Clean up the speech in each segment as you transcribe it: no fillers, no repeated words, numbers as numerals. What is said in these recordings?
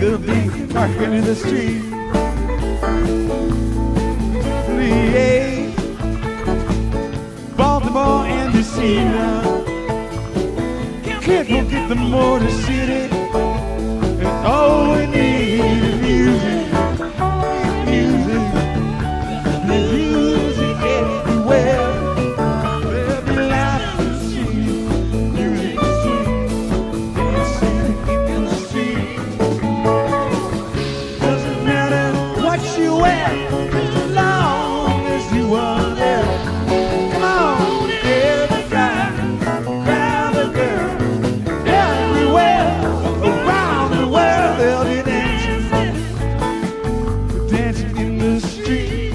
will be walking in the street. Yeah, Baltimore and D.C. now. Can't forget the Motor City. And all we need is music, music, music everywhere. There'll be life to see, music to see, dancing in the street. Doesn't matter what you wear, as long as you are there. Come on, every guy, grab a girl, everywhere around the world they'll be dancing, dancing in the street.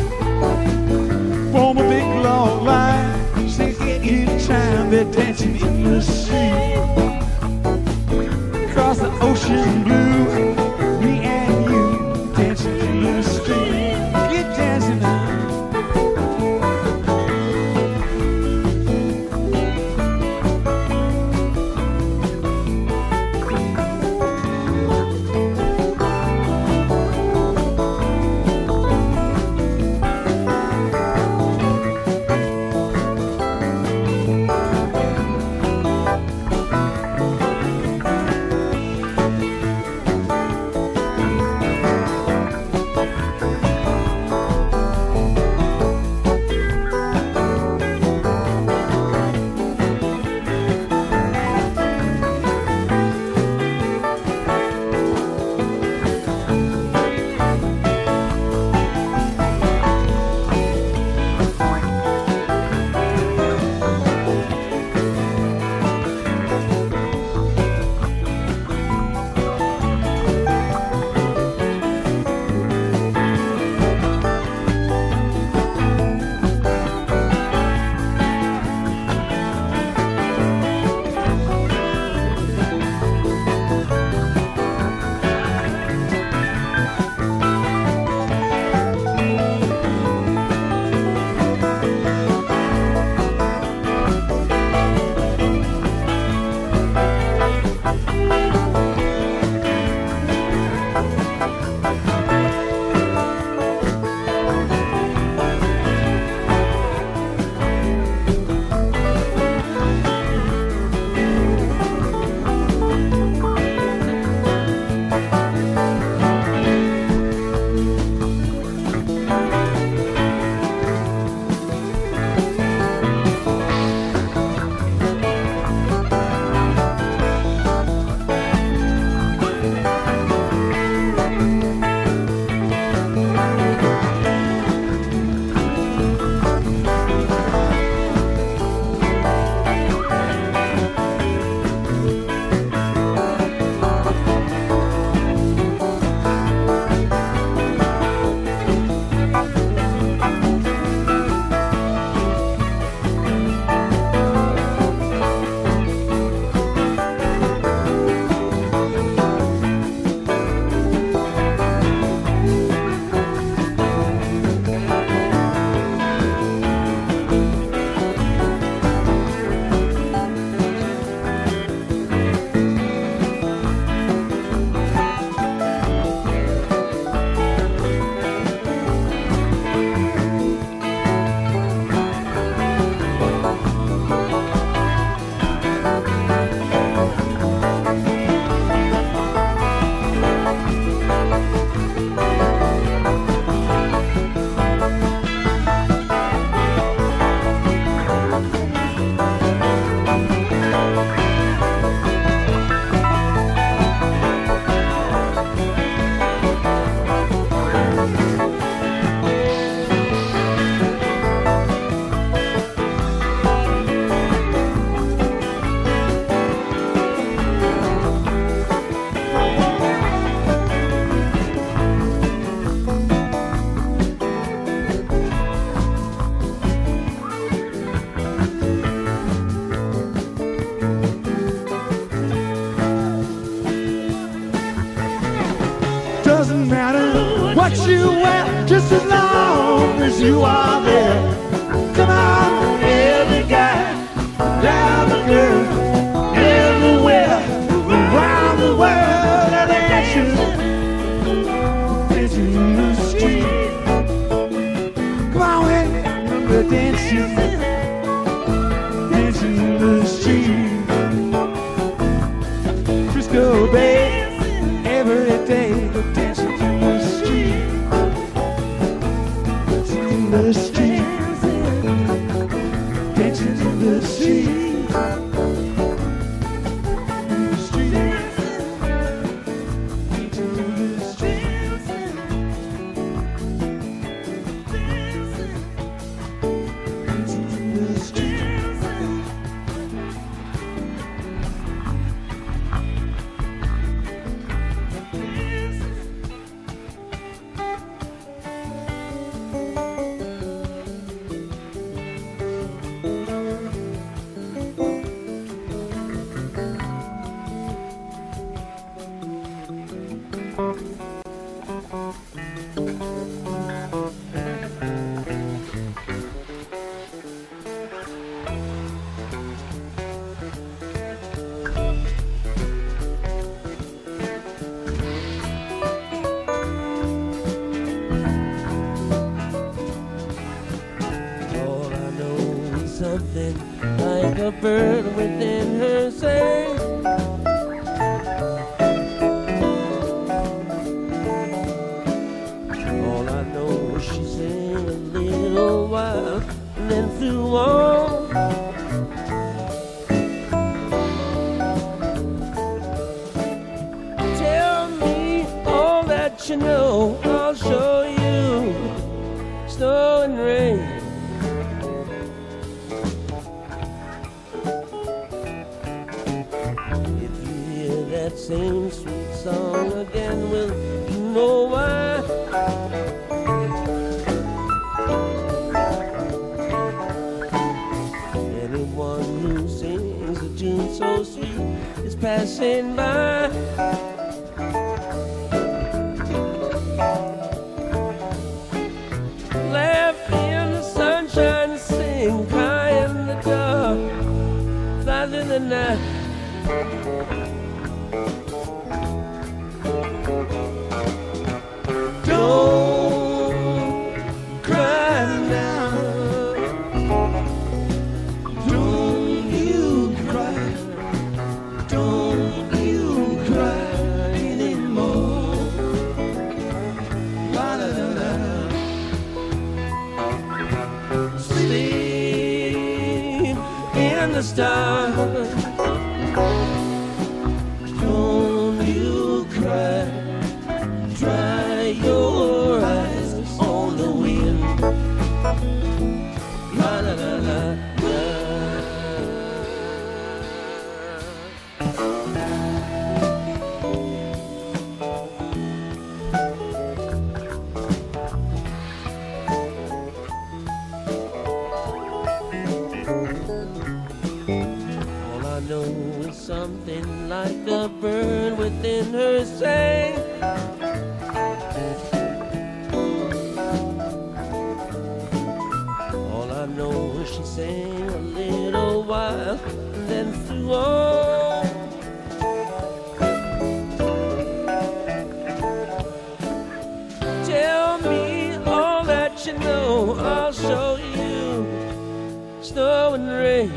Form a big long line, sing it in time. They're dancing in the street. Across the ocean blue, me and you dancing in the street. Get dancing now. Doesn't matter what you wear, just as long as you are there. Come on, every guy, every girl, everywhere around the world, they're dancing dancing, dancing in the street. Come on, we're dancing, dancing in the street. Frisco Bay, every day we're dancing in the street, dancing in the street, dancing in the street. Something like a bird within her sang. All I know is she sang a little while and then flew on. Tell me all that you know, I'll show you snow and rain. That same sweet song again, will you know why? Anyone who sings a tune so sweet is passing by. Laugh in the sunshine, sing, cry in the dark, fly through the night. Don't cry now, don't you cry, don't you cry anymore. La la la la. Sleep in the stars. Don't you cry. Dry your eyes on the wind. La la la la la. All I know is something like a bird within her sang. All I know is she sang a little while and then flew on. Tell me all that you know, I'll show you snow and rain.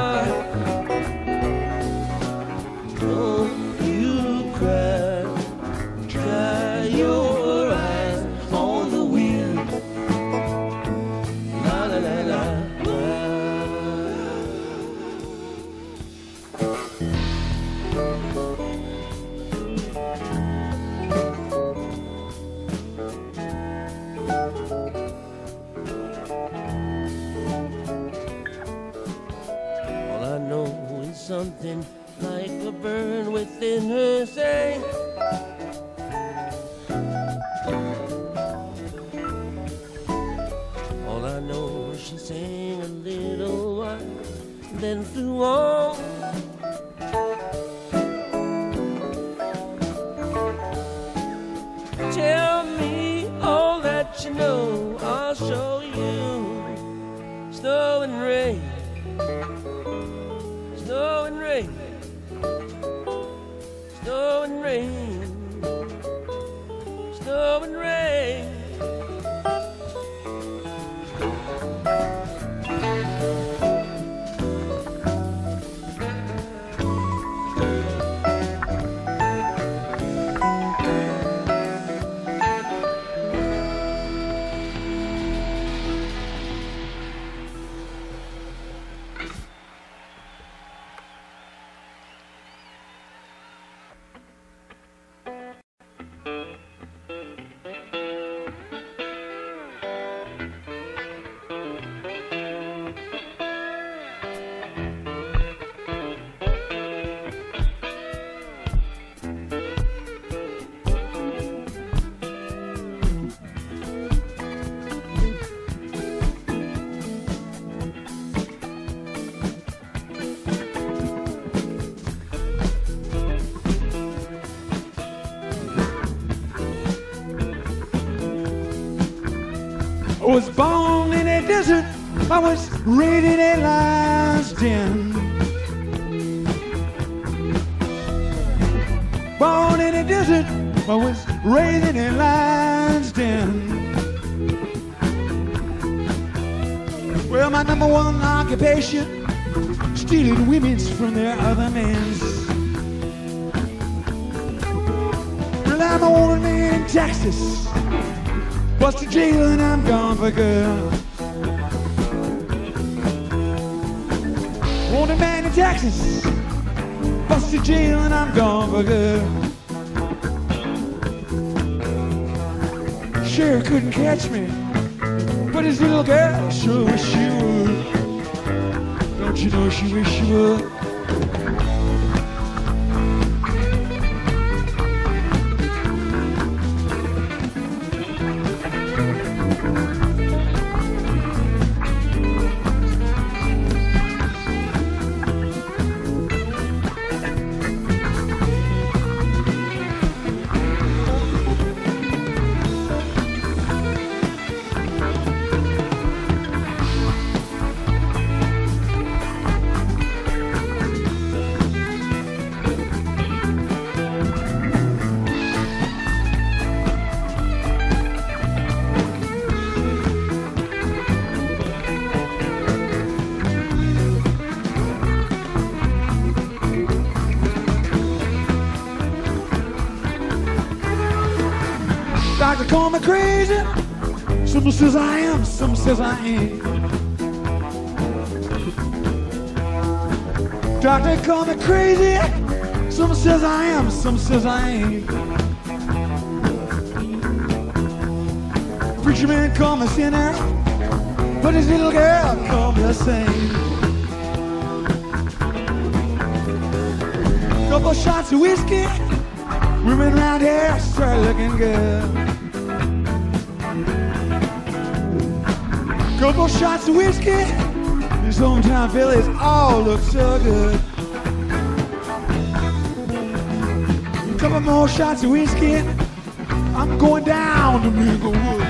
Don't you cry, dry your eyes on the wind. La la la la. All I know is something like a burn within her saying, all I know is she sang a little while, then flew on. Tell me all that you know, I'll show you snow and rain, snow and rain, snow and rain, snow and rain. I was born in a desert, I was raised in a lion's den. Born in a desert, I was raised in a lion's den. Well, my number one occupation, stealing women's from their other men's. Well, I'm a woman man in Texas, bust to jail and I'm gone for good. Wanted man in Texas, bust to jail and I'm gone for good. Sheriff couldn't catch me, but his little girl sure wish she would. Don't you know she wish she would? Doctor call me crazy. Some says I am, some says I ain't. Doctor call me crazy. Some says I am, some says I ain't. Preacher man call me sinner, but his little girl call me a saint. Couple shots of whiskey, women around here start looking good. Couple shots of whiskey, these hometown fellas all look so good. Couple more shots of whiskey, I'm going down to Minglewood.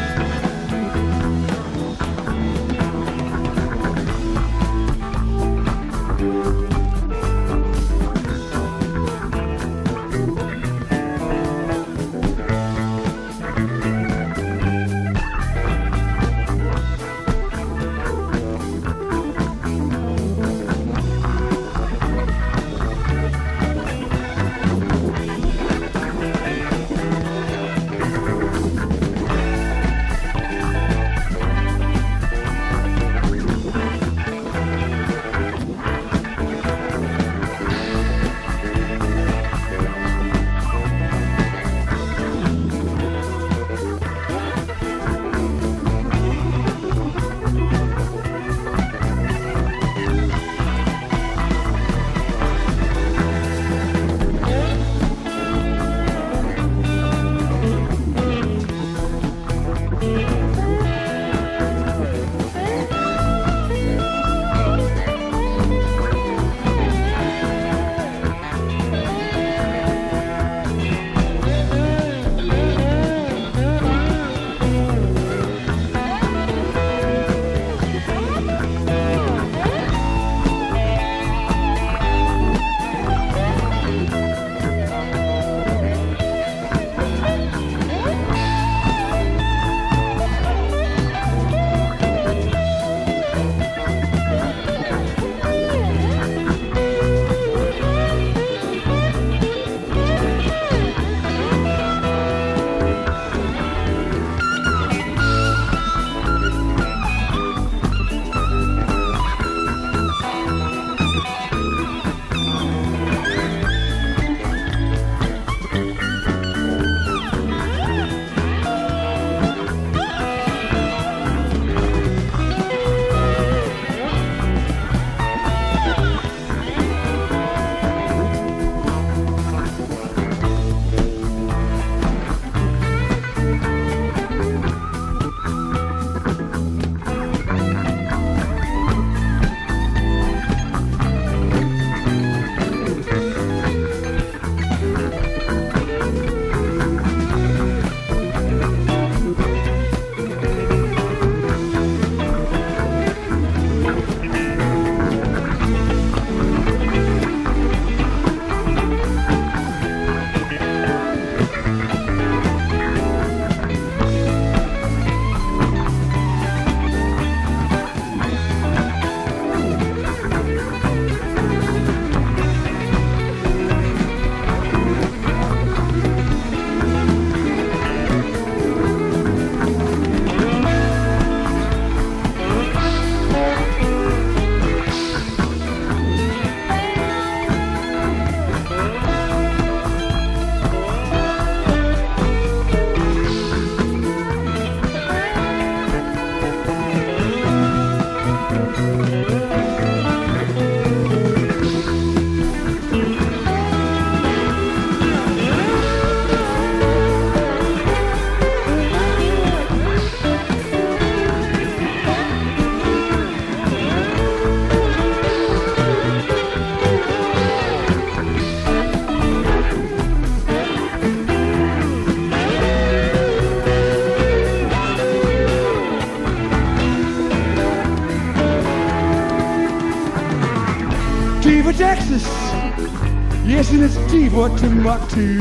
T for Texas. Yes, and it's T for Timbuktu.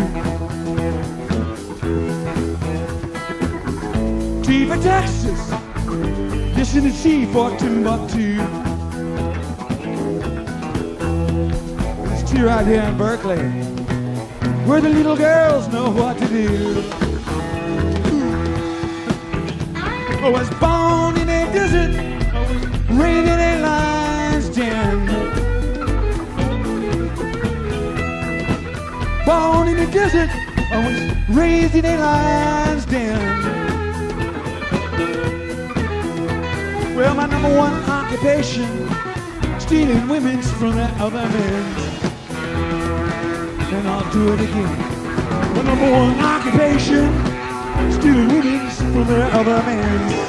T for Texas. Yes, and it's T for Timbuktu. It's T right here in Berkeley, where the little girls know what to do. I was born in a desert, I was raised in a lion's den. Born in the desert, I was raised in a lion's den. Well, my number one occupation, stealing women's from the other men. And I'll do it again. My number one occupation, stealing women's from the other men.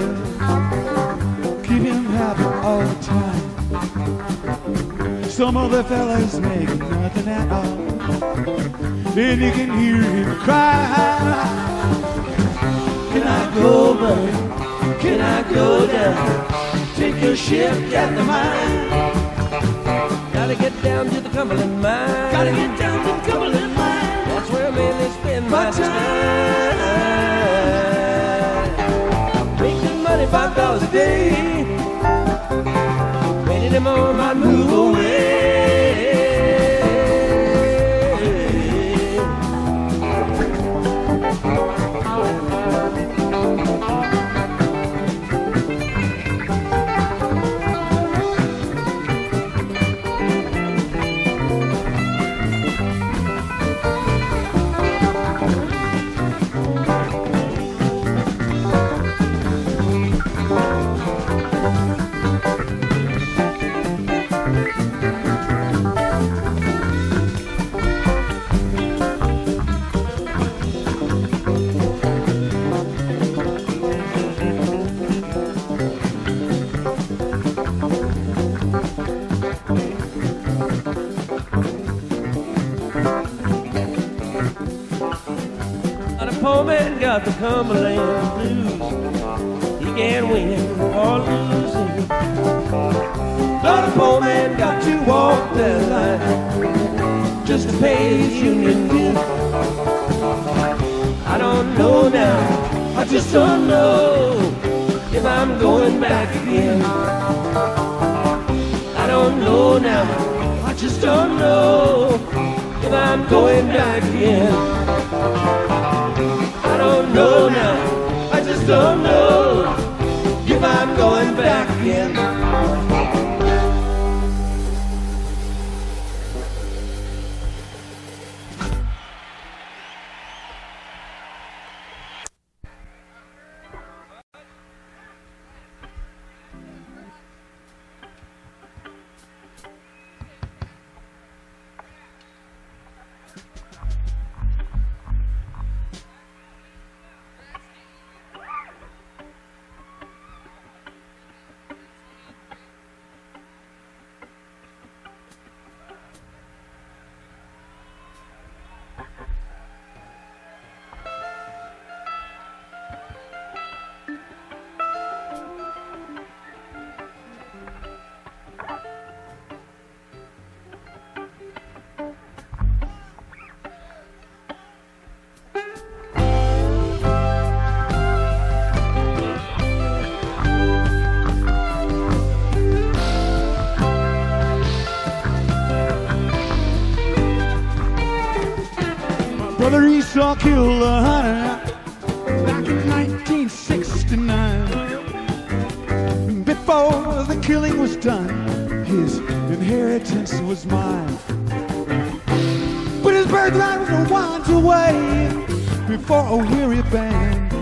live. Keep him happy all the time. Some other fellas make nothing at all. Then you can hear him cry. Can I go, buddy? Can I go down? Take your ship, Captain Mine. Gotta get down to the Cumberland Mine. Gotta get down to the Cumberland Mine. That's where I mainly spend my time. Making money, $5 a day. Waiting them on my move away. Poor man got the Cumberland blues. He can't win or lose. But a poor man got to walk that line just to pay his union due. I don't know now, I just don't know if I'm going back again. I don't know now, I just don't know if I'm going back again. I don't know now, I just don't know if I'm going back again. Brother Esau killed a hunter back in 1969. Before the killing was done, his inheritance was mine. But his birthright was a wands away before a weary band.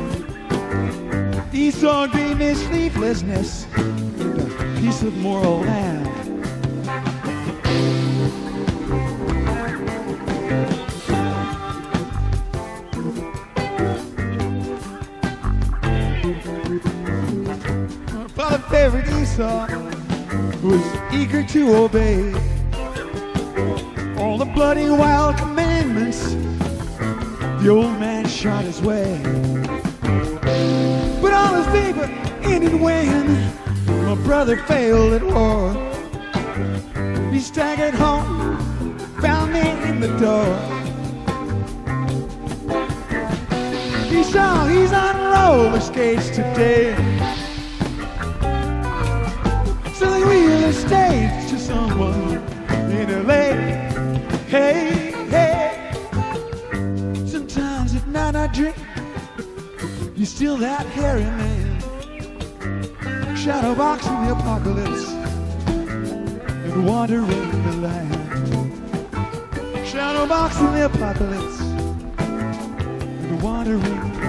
Esau dreamed his sleeplessness and a piece of moral land. Father favorite Esau was eager to obey all the bloody wild commandments the old man shot his way. But all his favor ended when my brother failed at war. He staggered home, found me in the door. Esau, he's on roller skates today, selling real estate to someone in LA. Hey, hey. Sometimes at night I dream you're still that hairy man, shadow boxing the apocalypse and wandering the land. Shadow boxing the apocalypse and wandering the land.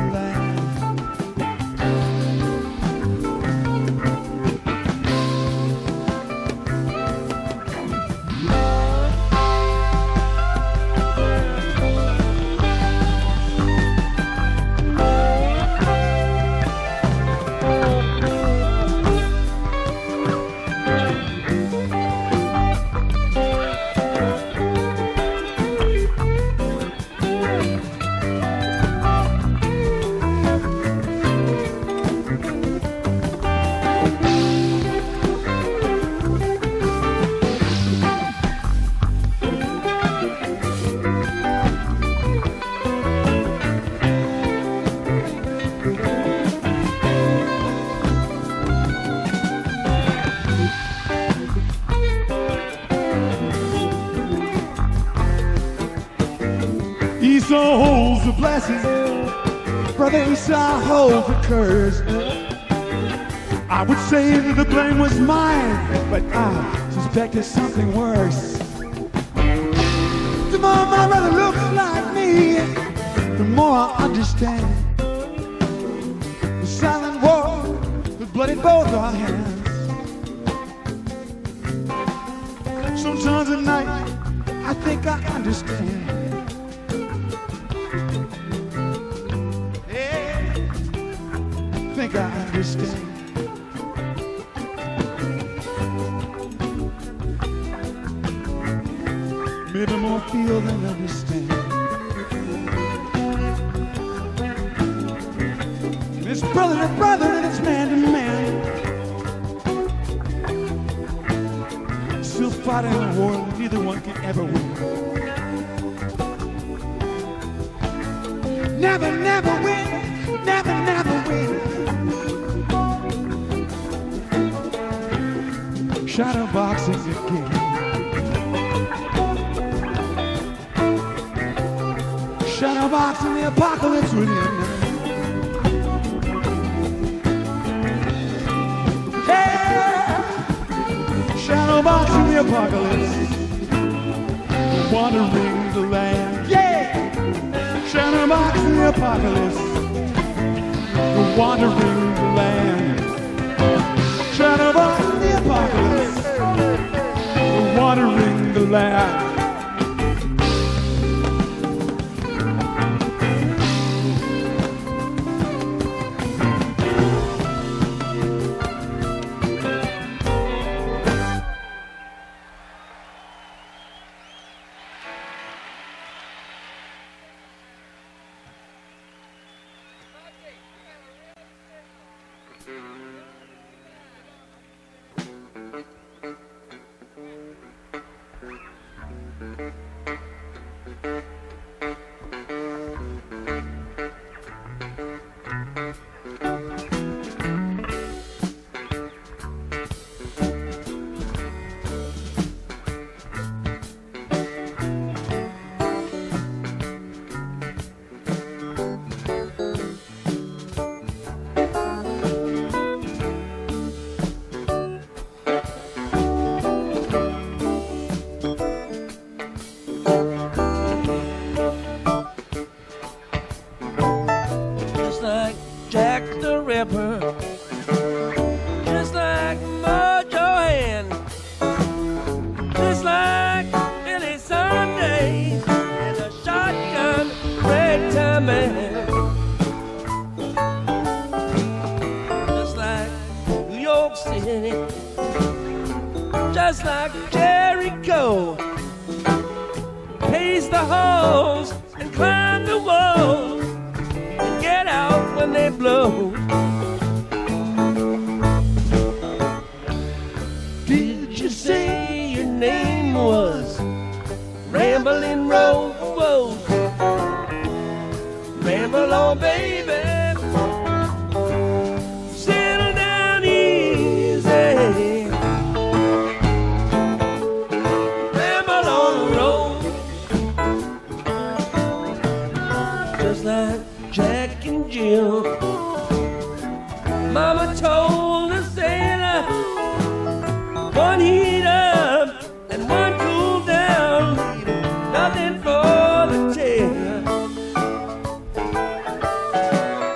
Esau holds the blessing, Brother Esau holds the curse. I would say that the blame was mine, but I suspected something worse. The more my brother looks like me, the more I understand. The silent war that bloodied both our hands. Sometimes at night, I think I understand. Yeah, I think I understand. Maybe more feel than understand. And it's brother to brother and it's man to man. Still fighting a war that neither one can ever win. Never, never win. Never, never win. Shadow boxing again. Shadow box in the apocalypse within. Yeah! Shadow box in the apocalypse, wandering the land. Yeah! Shadow box in the apocalypse, wandering the land. Shadow box in the apocalypse, wandering the land. Just like Mojo Hand, just like Billy Sunday, and a shotgun ragtime man. Just like New York City, just like Jericho, pace the halls and climb the walls and get out when they blow. Name was Ramblin' Rose. Ramble on, baby. Settle down easy. Ramble on the road. Just like Jack and Jill. Mama told the sailor, one heat up and one cool down, nothing for the tail.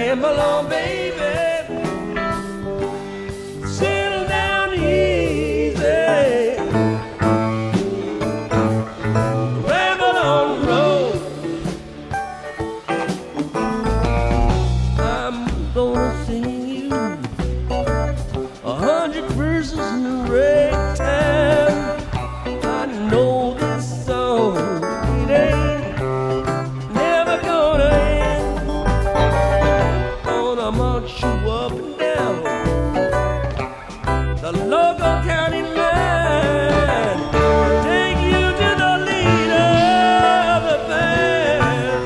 Ramble on, baby. Settle down easy. Ramble on the road. I'm gonna sing you 100 verses in ragtime. I know this song, it ain't never gonna end. Gonna march you up and down the local county line, take you to the leader of the band.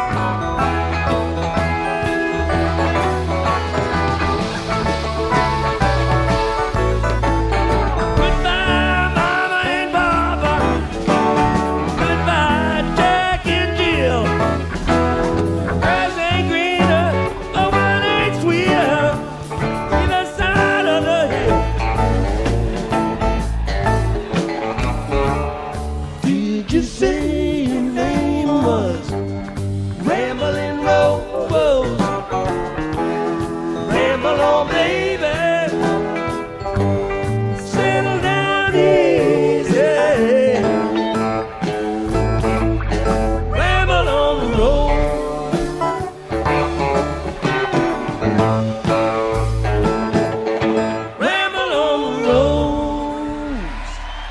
Goodbye, Mama and Papa. Goodbye, Jack and Jill. Grass ain't greener, the wine ain't sweeter, either side of the hill. Did you say your name was Ramblin' Rose? Ramble on, baby. Settle down easy. Ramble on the road. Ramble on the roads.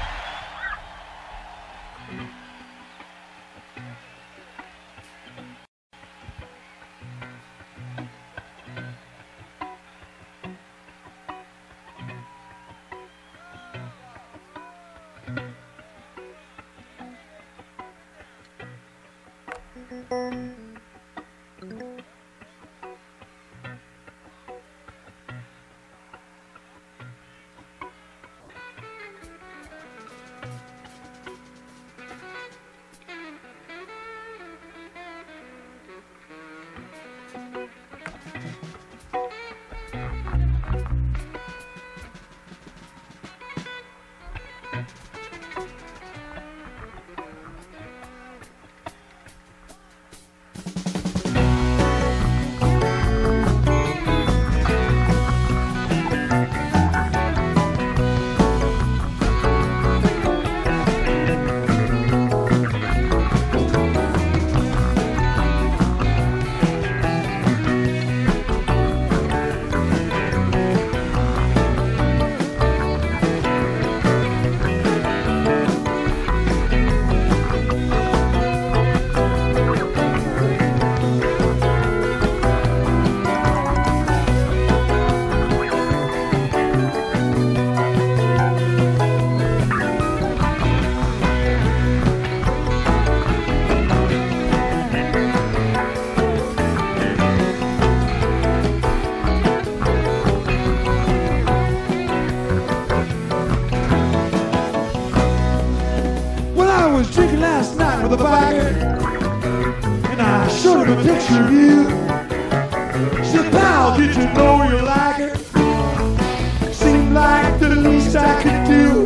Well, I was drinking last night with a biker, and I showed him a picture of you. She said, pal, did you know you like her? Seemed like the least I could do.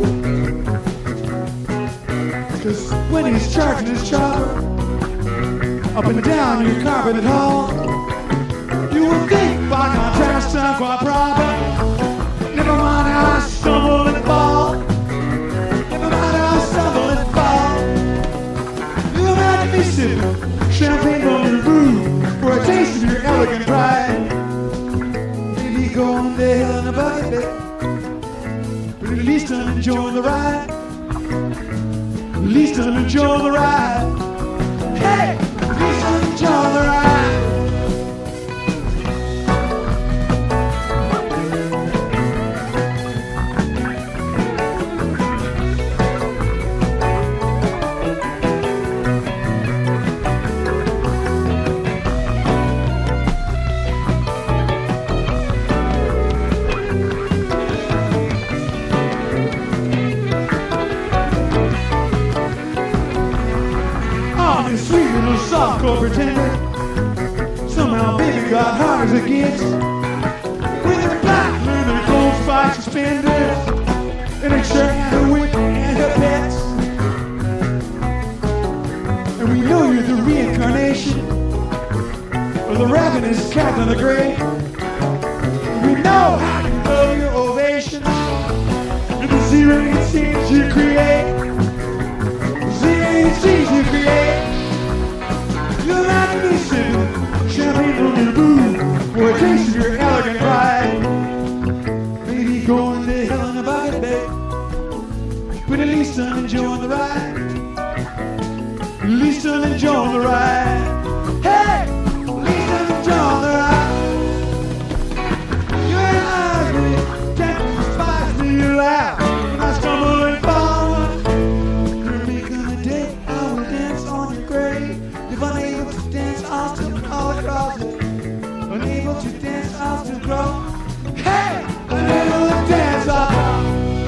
'Cause when he's charging his chopper up and down your carpeted hall, you would think by contrast I'm quite proper. Never mind how I stumble and fall. Never mind how I stumble and fall. You imagine me sipping champagne on your roof for a taste of your elegant pride. Maybe going to hell in a bucket, but at least I'm enjoying the ride. At least I'm enjoying the ride. Hey, at least I'm enjoying the ride. Sweet little softcore pretender. Somehow baby got hard as it gets. With her black leather gold spike suspenders and a shirt and a whip and her pets. And we know you're the reincarnation of the rapping is Captain the Great. We know how to blow your ovation. And the Z-rated scenes you create. Z-rated scenes you create. You're not missing champagne from your booth for a taste of your elegant pride. Maybe going to hell in a bucket, babe, but at least I'm enjoying the ride. At least I'm enjoying the ride. Hey, at least I'm enjoying the ride. You ain't ugly, can't despise me, you laugh. When I stumble and fall, you're making a day. I will dance on your grave. If unable to dance, I'll still crawl across it. Unable to dance, I'll still crawl. Hey, unable to dance, I'll crawl.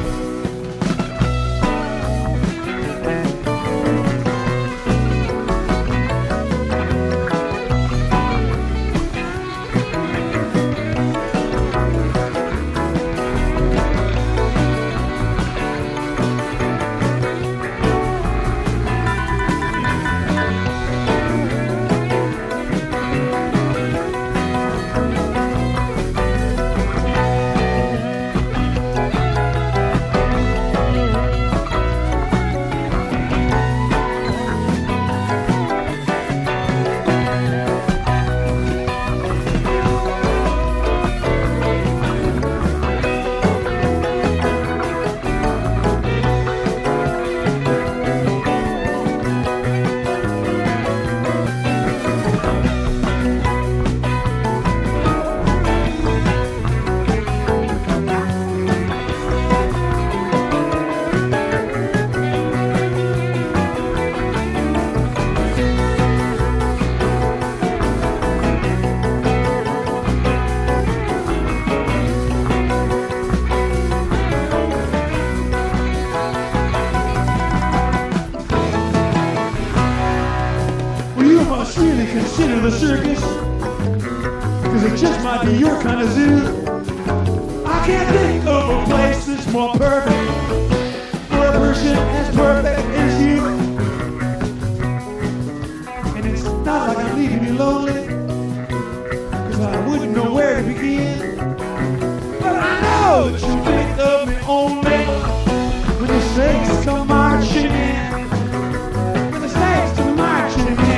Consider the circus, cause it just might be your kind of zoo. I can't think of a place that's more perfect for a person as perfect as you. And it's not like I'm leaving you lonely, cause I wouldn't know where to begin. But I know that you think of me only when the snakes come marching in. When the snakes come marching in.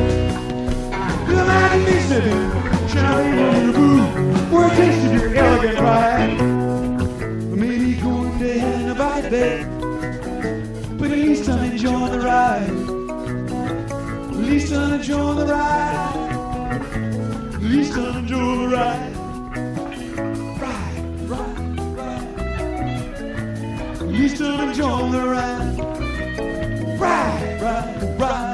Mississippi, shouting on your booth for a taste of your elegant pride. Maybe going to hell in a bucket, babe, but at least I'm enjoying the ride. At least I'm enjoying the ride. At least I'm enjoying the ride. Ride, ride, ride. At least I'm enjoying the ride. Ride, ride, ride.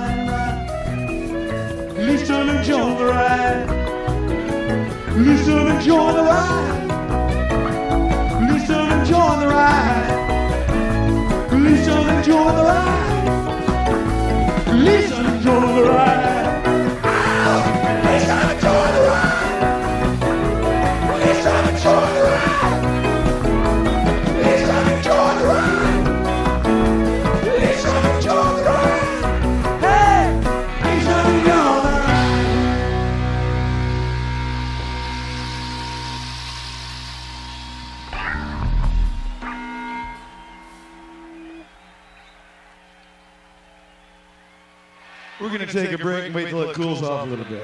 At least I'm enjoying the ride. At least I'm enjoying the ride. At least I'm enjoying the ride. At least I'm enjoying the ride. At least I'm enjoying the ride. At least I'm enjoying the ride. At least I'm enjoying the ride. At least I'm enjoying the ride. At least I'm enjoying the ride. Hey, at least I'm enjoying the ride. We're going to take a break and wait till it cools off a little bit.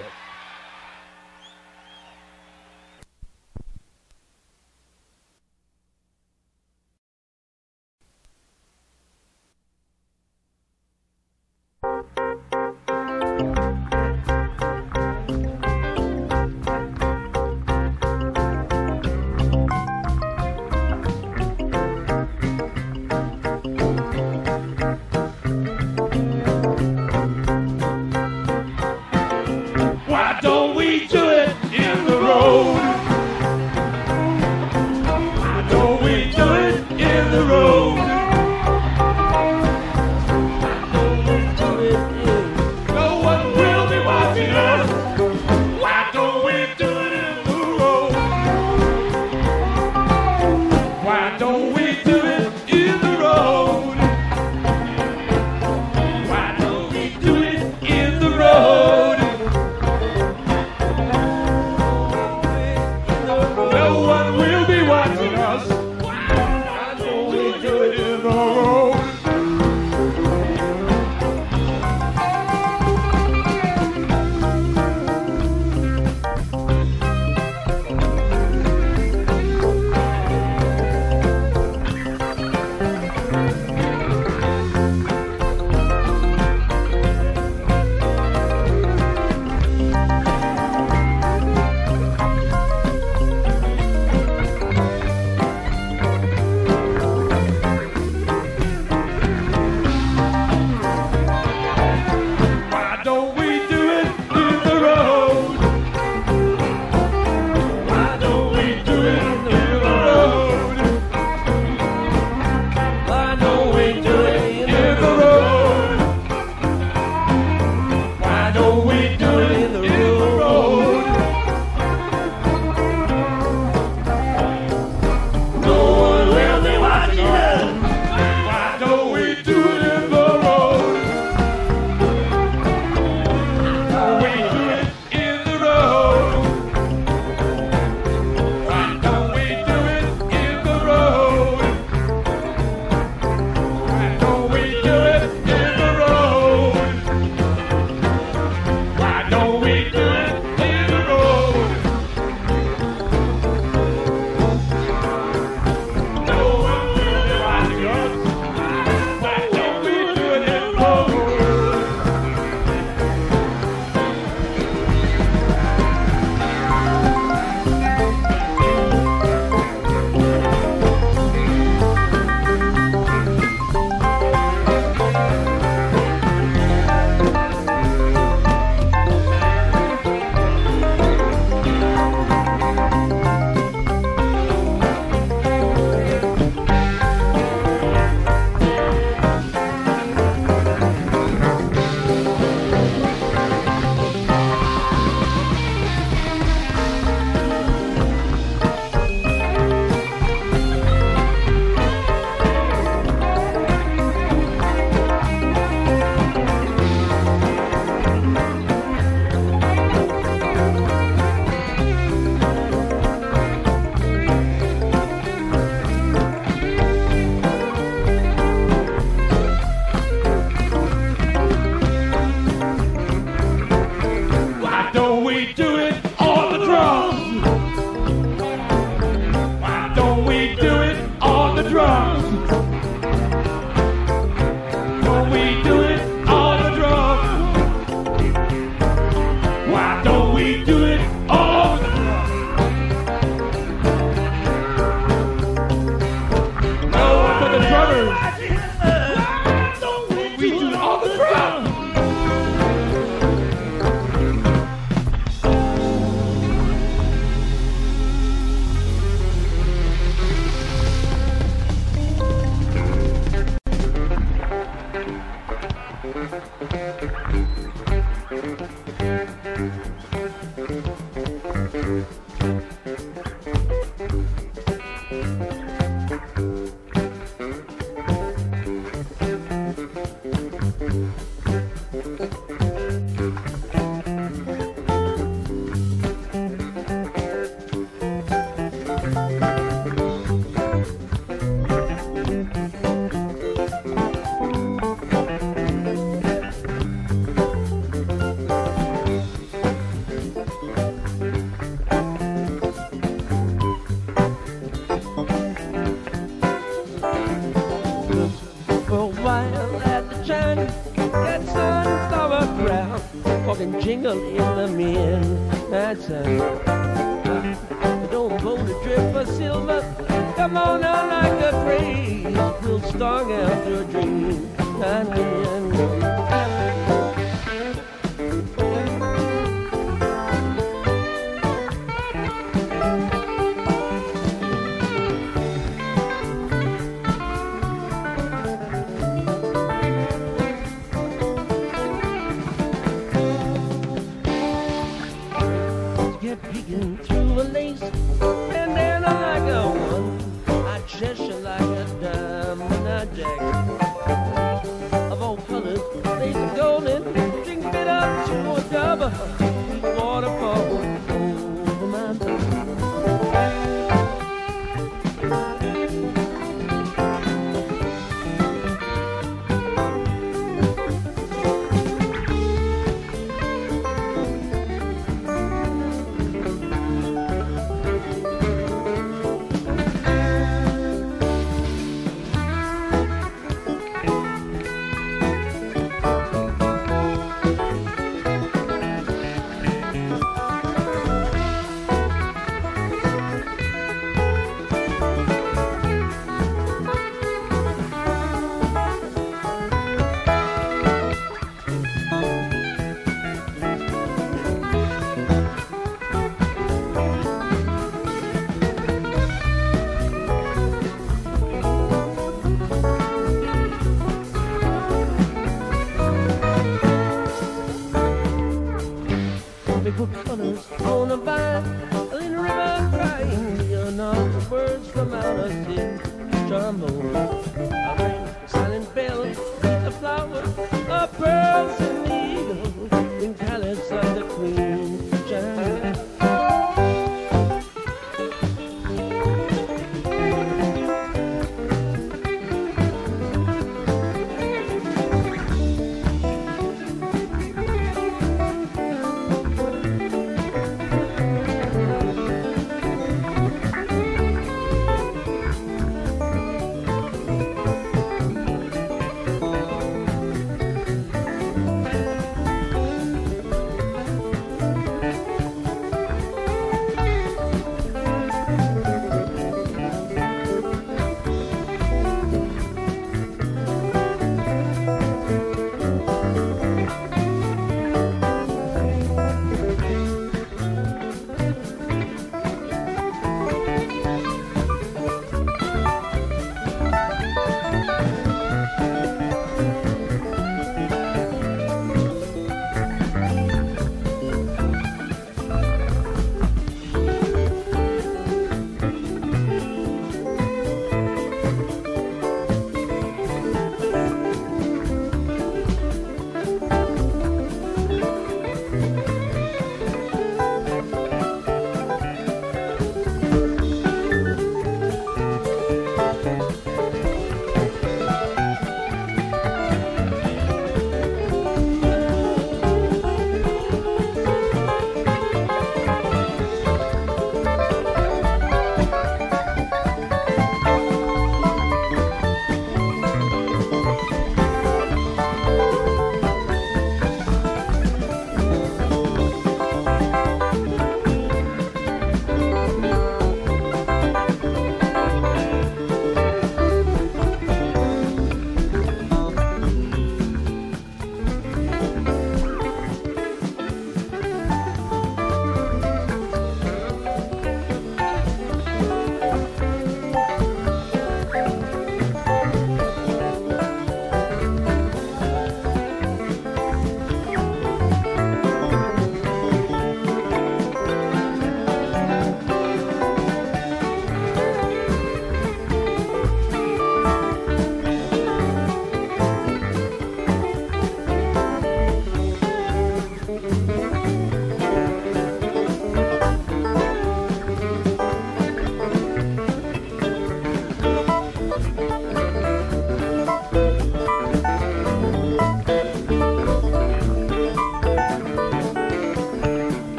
Jingle in the midnight sun. Don't bowl a drip for silver. Come on out like a craze. We'll start after a dream. Peeking through a lace, and then I like a one. I Cheshire like a diamond, I jack of all colors, lazy golden. Drink it up to a double, waterfall over my door. Put colors on a vine, in a river crying. You're not the words come out of the trombone. I ring silent bells, the flowers, a pearls and the eagle, in palace of the queen. Shine.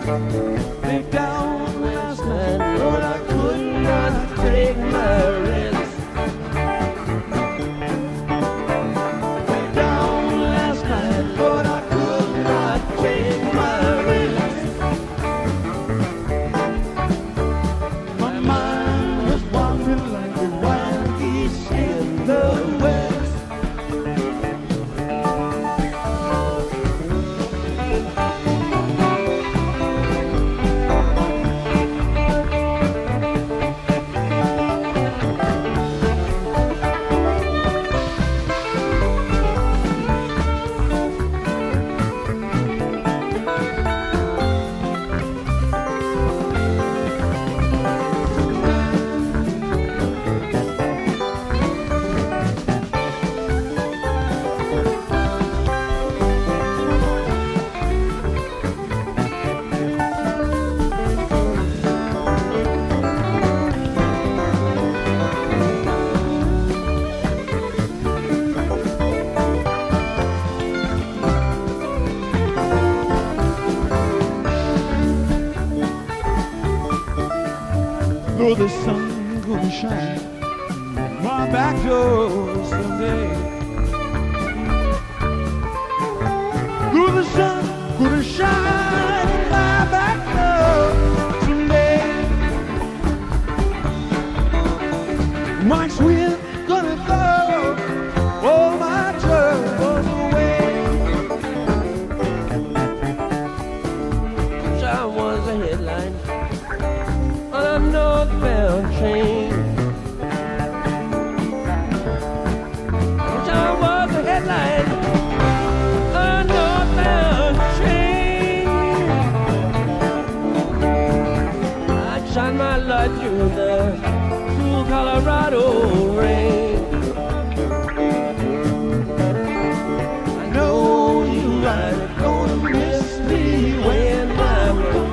Lay down last night, but I could not take my rest. Lay down last night, but I could not take my rest. My mind was wandering like the wild geese in the west. Though the sun gonna shine my back door someday. Though the sun gonna shine my back door someday. March wind gonna blow all my troubles away. Wish I was a headline on a northbound train. Wish I was a headline on a northbound train. I'd shine my light through the cool Colorado rain. I know you are gonna miss me when I'm gone.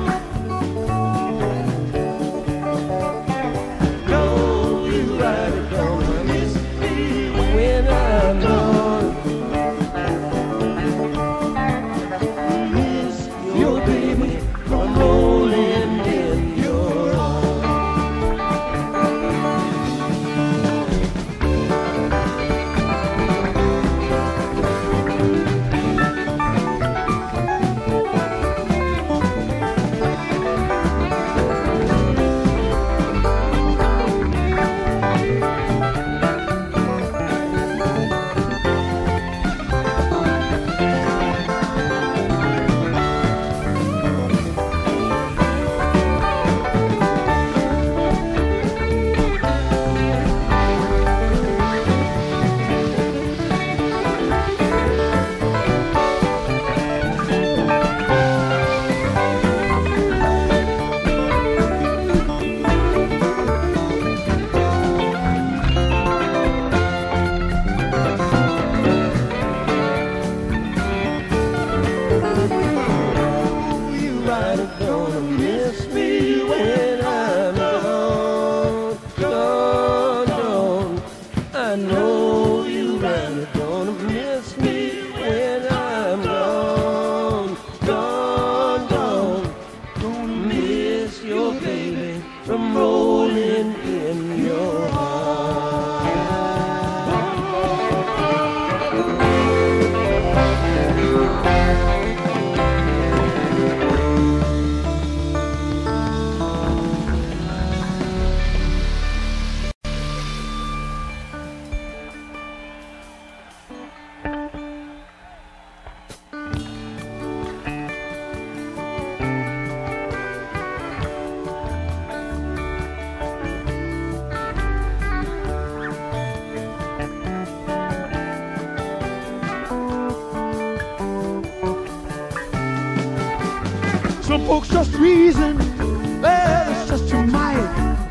Some folks just reason, well, it's just too mild.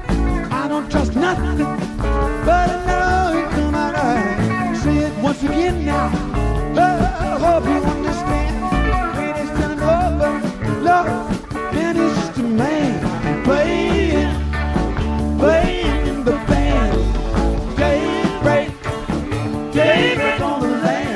I don't trust nothing, but I know it come out right. Say it once again now. I hope you understand. When it's done over, love, then it's just a man playing in the band. Daybreak on the land.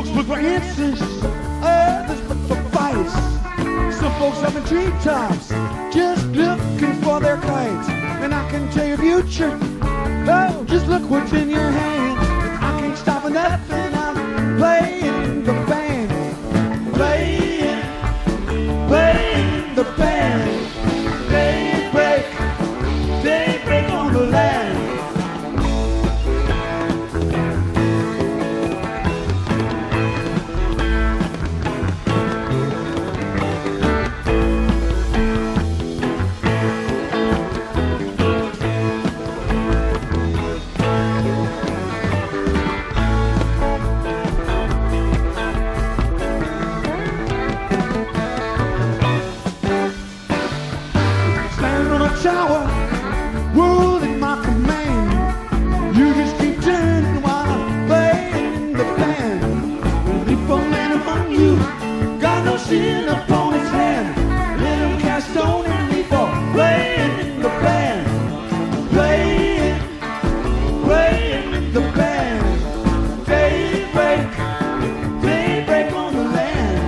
folks look for answers, others look for fights. Some folks up in treetops, just looking for their kites. And I can tell your future, oh, just look what's in your hand. I can't stop nothing, I'm playing the band. Playing the band. Daybreak on the land. Tower, world in my command. You just keep turning while I'm playing the band. If a man among you got no sin upon his hand, let him cast stone and leave for playing the band. Playing the band. Daybreak on the land.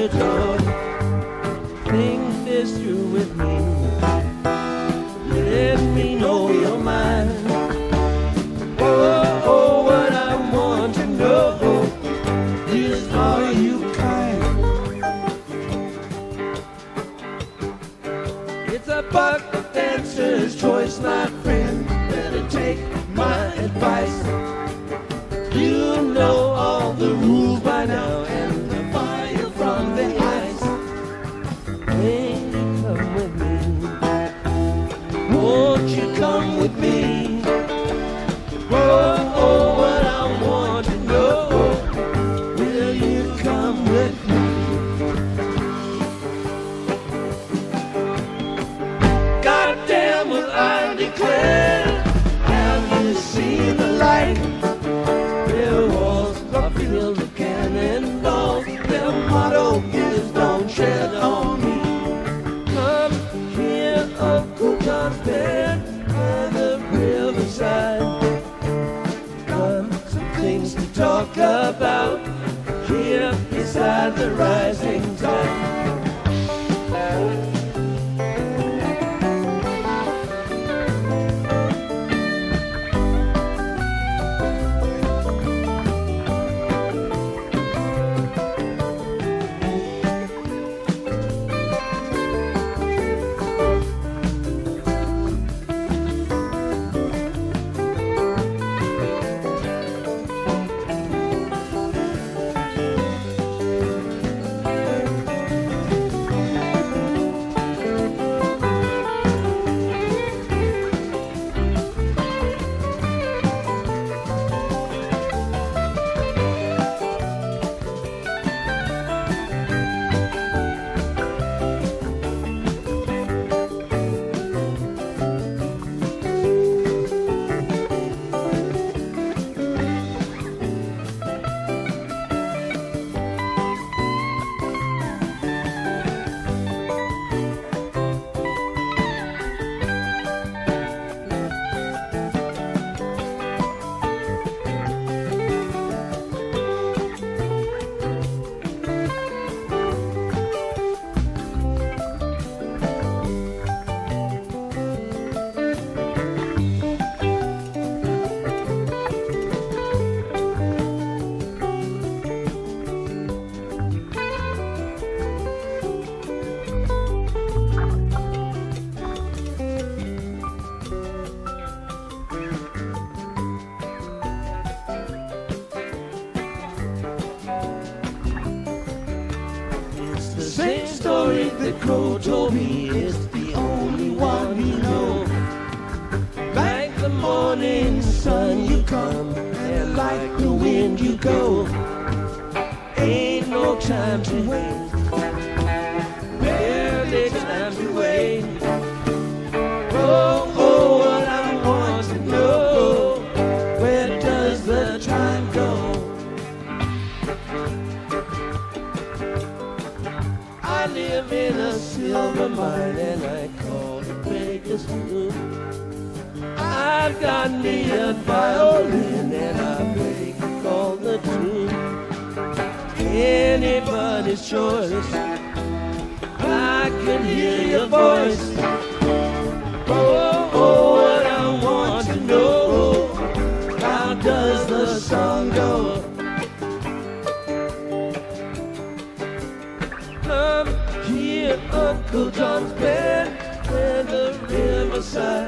your door. Think this through with me. Let me know your mind. Oh, oh, what I want to know is, are you kind? It's a buck dancer's choice, my friend. Better take my advice. You know all the rules by now, and the fire from the ice. When you come with me, won't you come with me? Oh, oh, what I want to know, will you come with me? Goddamn, will I declare, have you seen the light? Their walls are filled with cannonballs. Their motto is, don't tread on me. Come here, Uncle John's bed by the riverside. Got some things to talk about here beside the rising tide. Same story the crow told me, it's the only one you know. Like the morning sun you come, and like the wind you go. Ain't no time to wait, barely time to wait. Oh, oh, what I want to know, where does the time go? I live in a silver mine and I call it Vegas blue. I've got me a violin and I beg you call the tune. Anybody's choice, I can hear your voice. Oh, oh, what I want to know, how does the song go? Come here, Uncle John's bed and the riverside.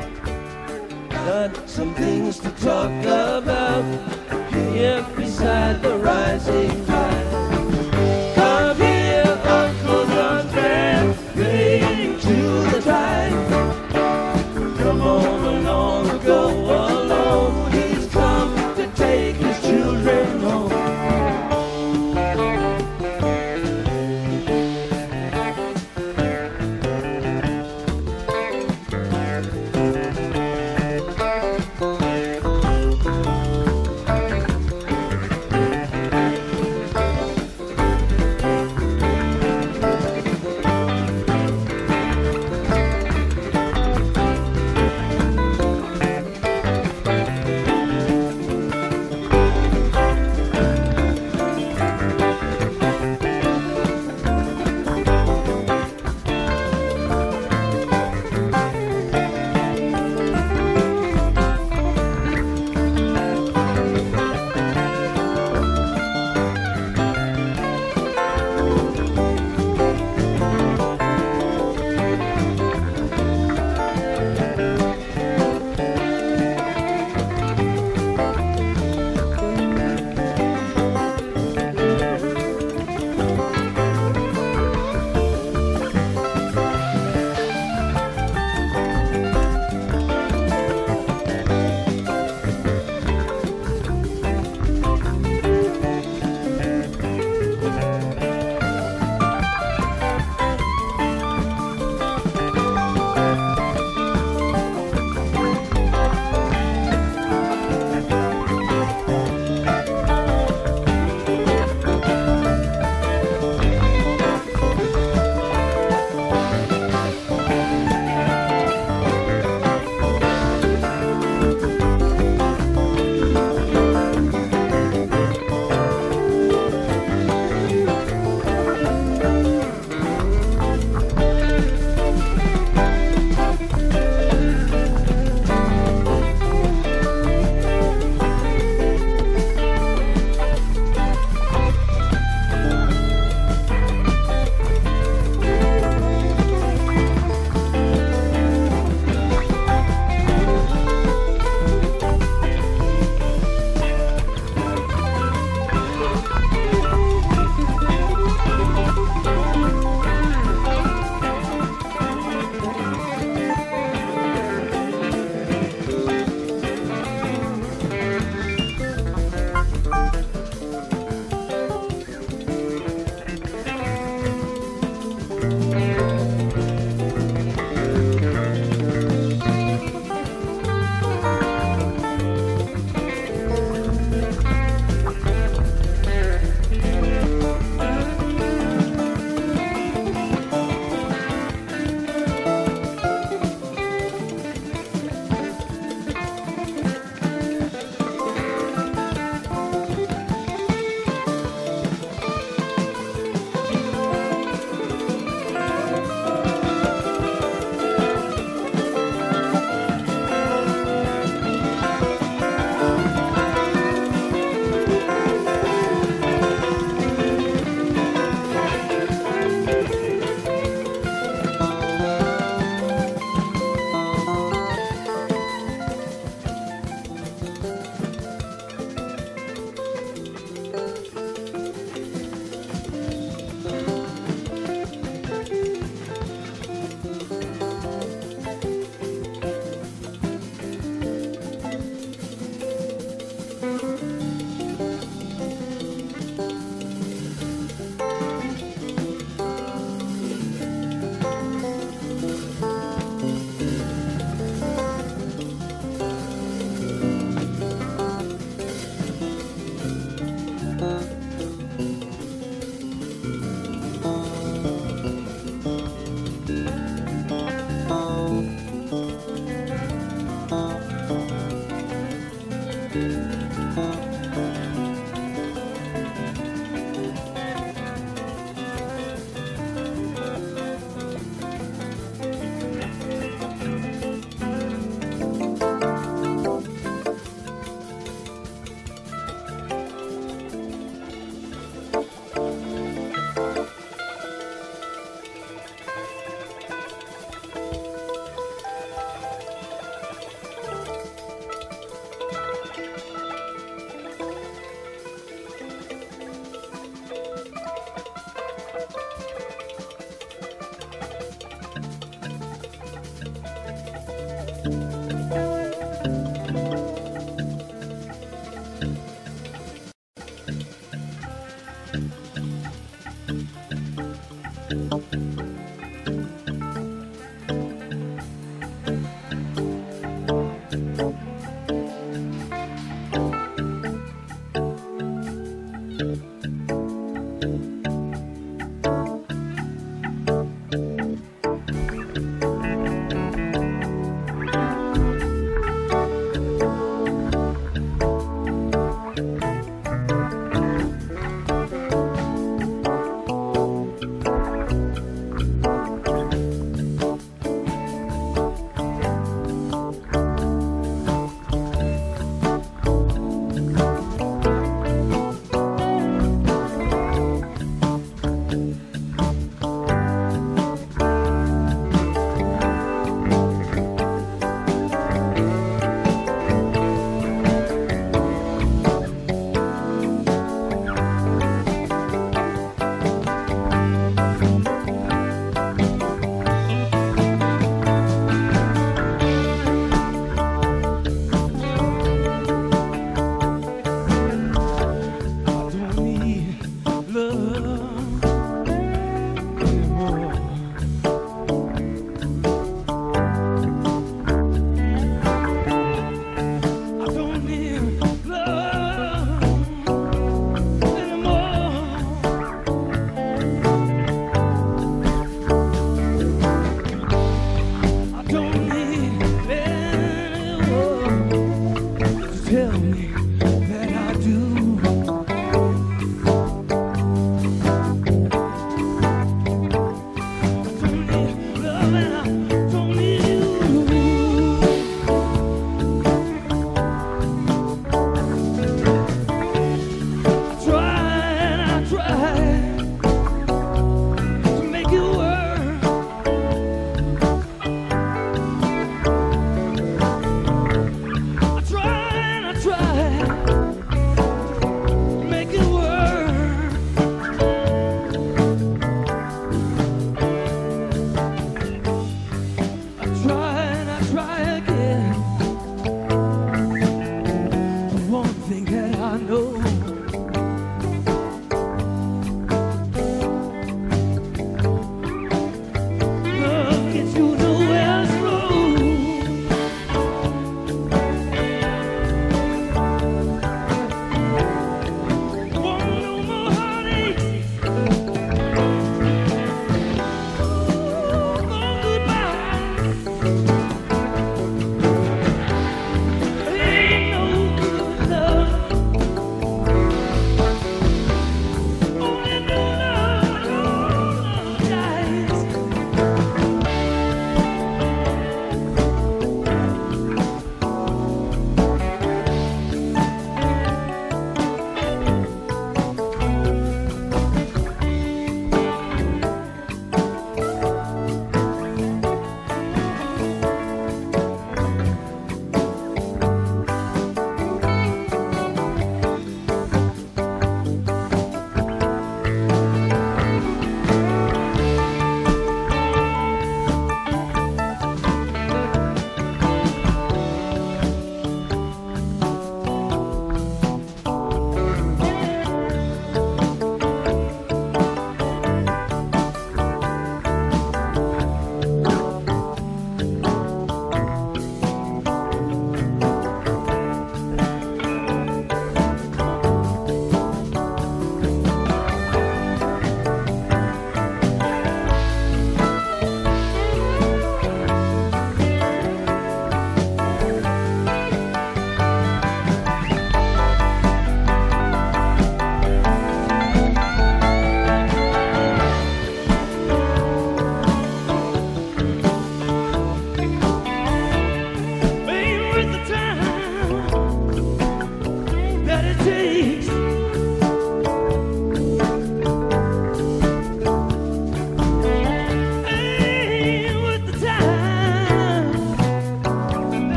Got some things to talk about here beside the rising tide. Come here, Uncle John's bed, waiting to the tide. Come on along, go alone. He's come to take his children home.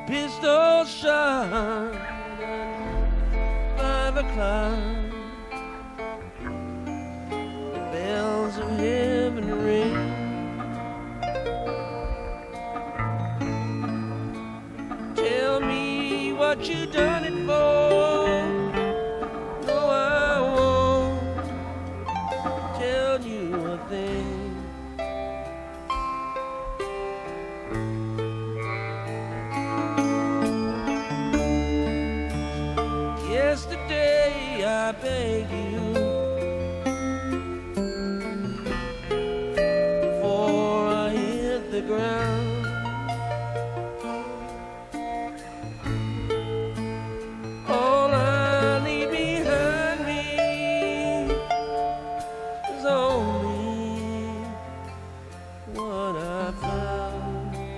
pistol shot at 5 o'clock. The bells of heaven ring. Tell me what you done it for. No, I won't tell you a thing. Yesterday I begged you before I hit the ground. All I leave behind me is only what I found.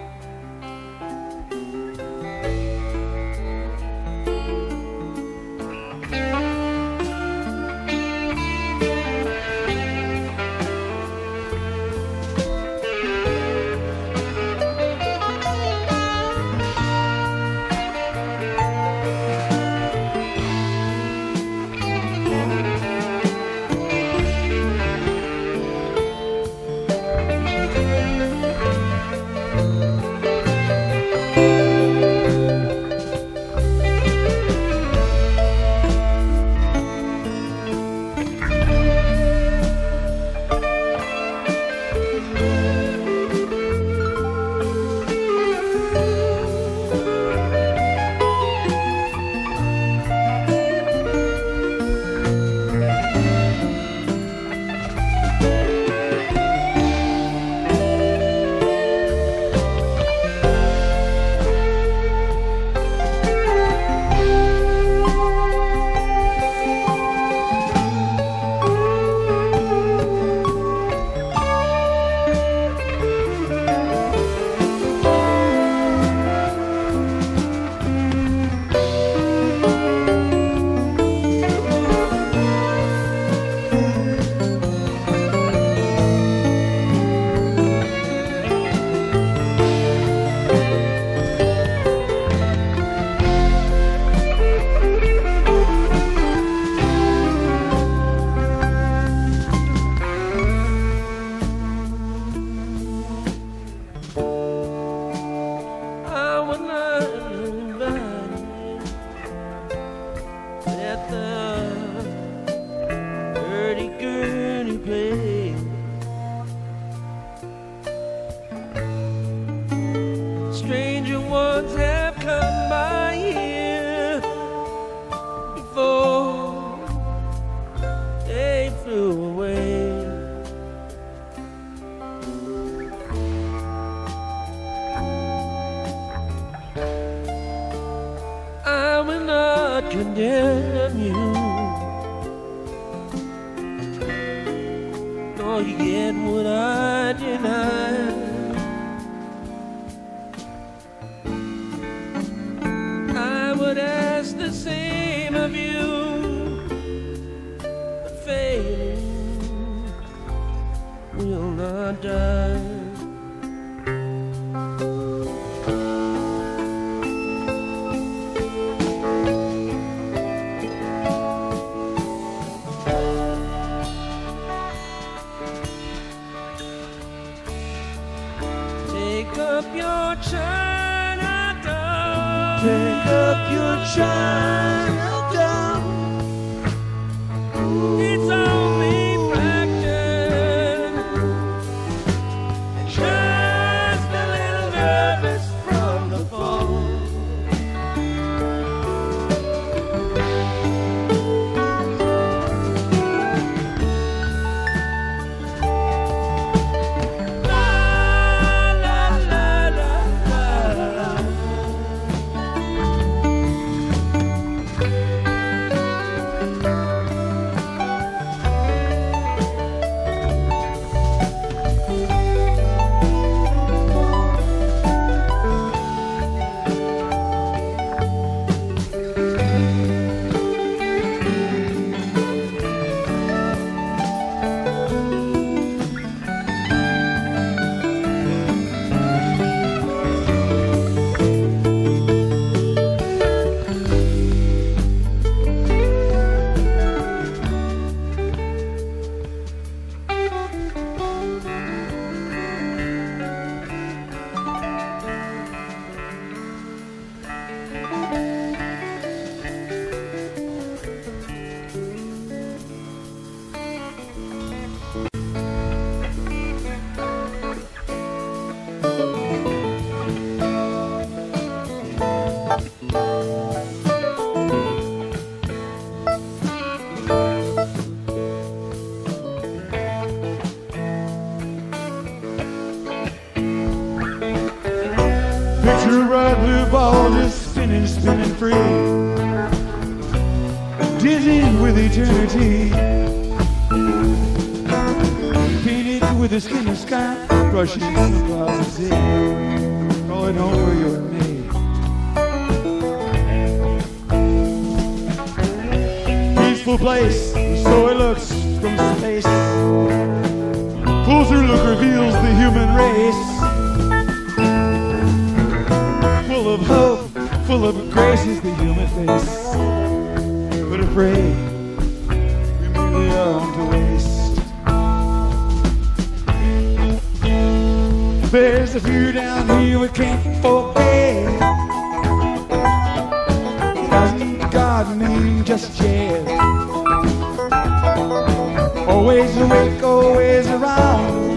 Stranger ones have come by here before they flew away. I will not condemn you, nor you get what I deny. I would ask the same of you, but failing will not die. Take up your Chinatown. Take up your Chinatown. It's only fractured, just a little nervous from the fall. Picture a bright blue ball just spinning, spinning free, dizzying with eternity. Painted with a skin of sky, brushing the clouds of sea, going over you and me. Peaceful place, so it looks from space. Closer look reveals the human race. Full of hope, full of grace is the human face. But afraid, we merely are on to waste. There's a few down here we can't forget. Doesn't God mean just yet? Always awake, always around,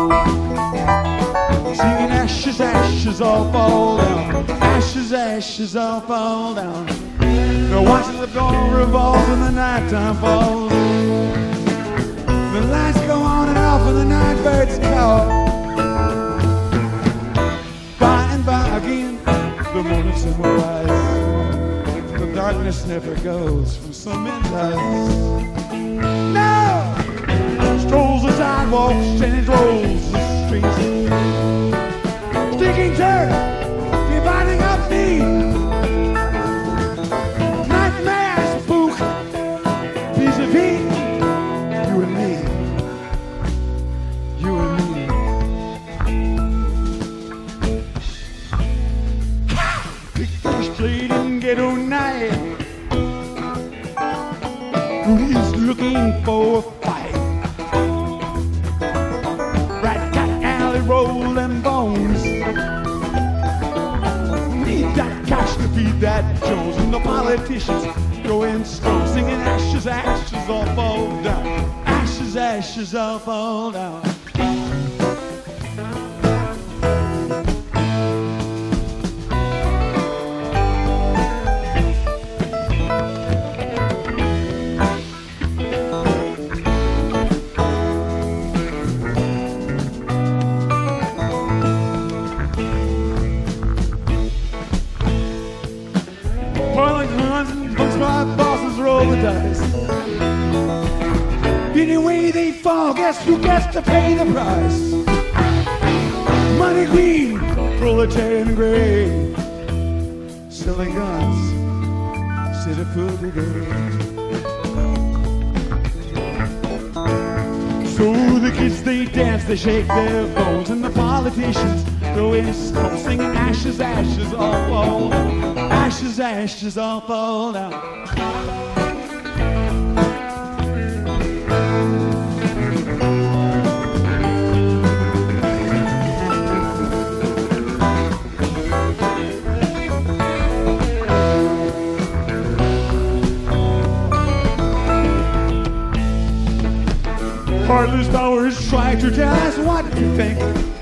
singing ashes, ashes all fall down. Ashes, ashes all fall down. They're watching the dawn revolve and the nighttime falls. The lights go on and off and the night birds call. By and by again, the morning sun will rise. The darkness never goes from some men's eyes. No! Strolls the sidewalks and it rolls the streets. Sticking dirt, dividing up me. Nightmares, spook, piece of heat. You and me, you and me. Pick played in ghetto night. He's looking for a fight. Rolling bones. Need that cash to feed that Jones. And the politicians going strong, singing ashes, ashes all fall down. Ashes, ashes all fall down. Anyway they fall, guess who gets to pay the price? Money green, proletarian gray, selling guns, sit a food today. So the kids they dance, they shake their bones, and the politicians throw in stones, singing ashes, ashes all fall down. Ashes, ashes all fall down. Heartless powers try to tell us what to think.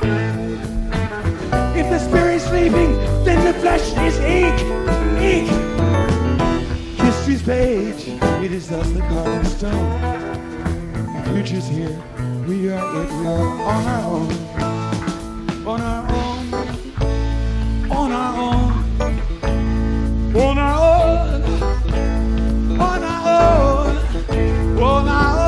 If the spirit's sleeping, then the flesh is ink, ink. History's page, it is thus the carved stone. The future's here, we are it, we are on our own. On our own, on our own, on our own, on our own, on our own.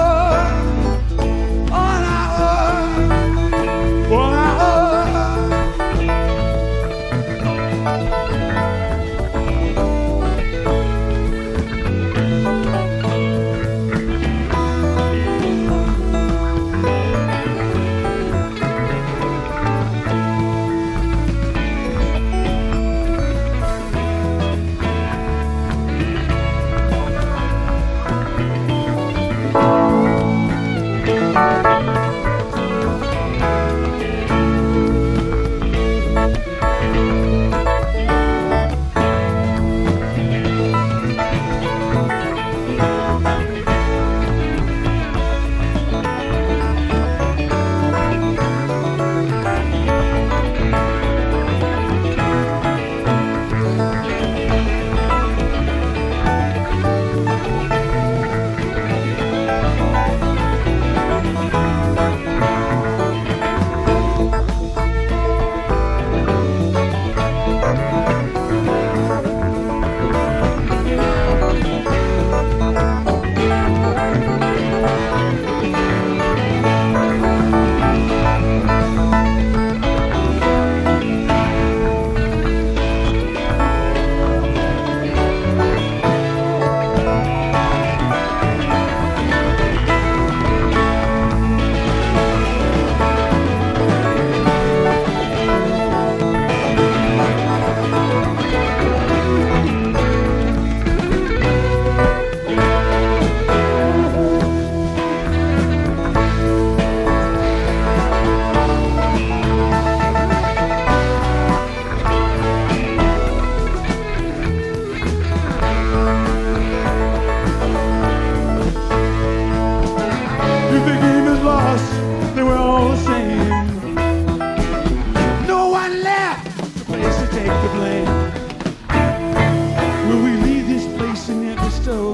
take the blame. Will we leave this place and never stow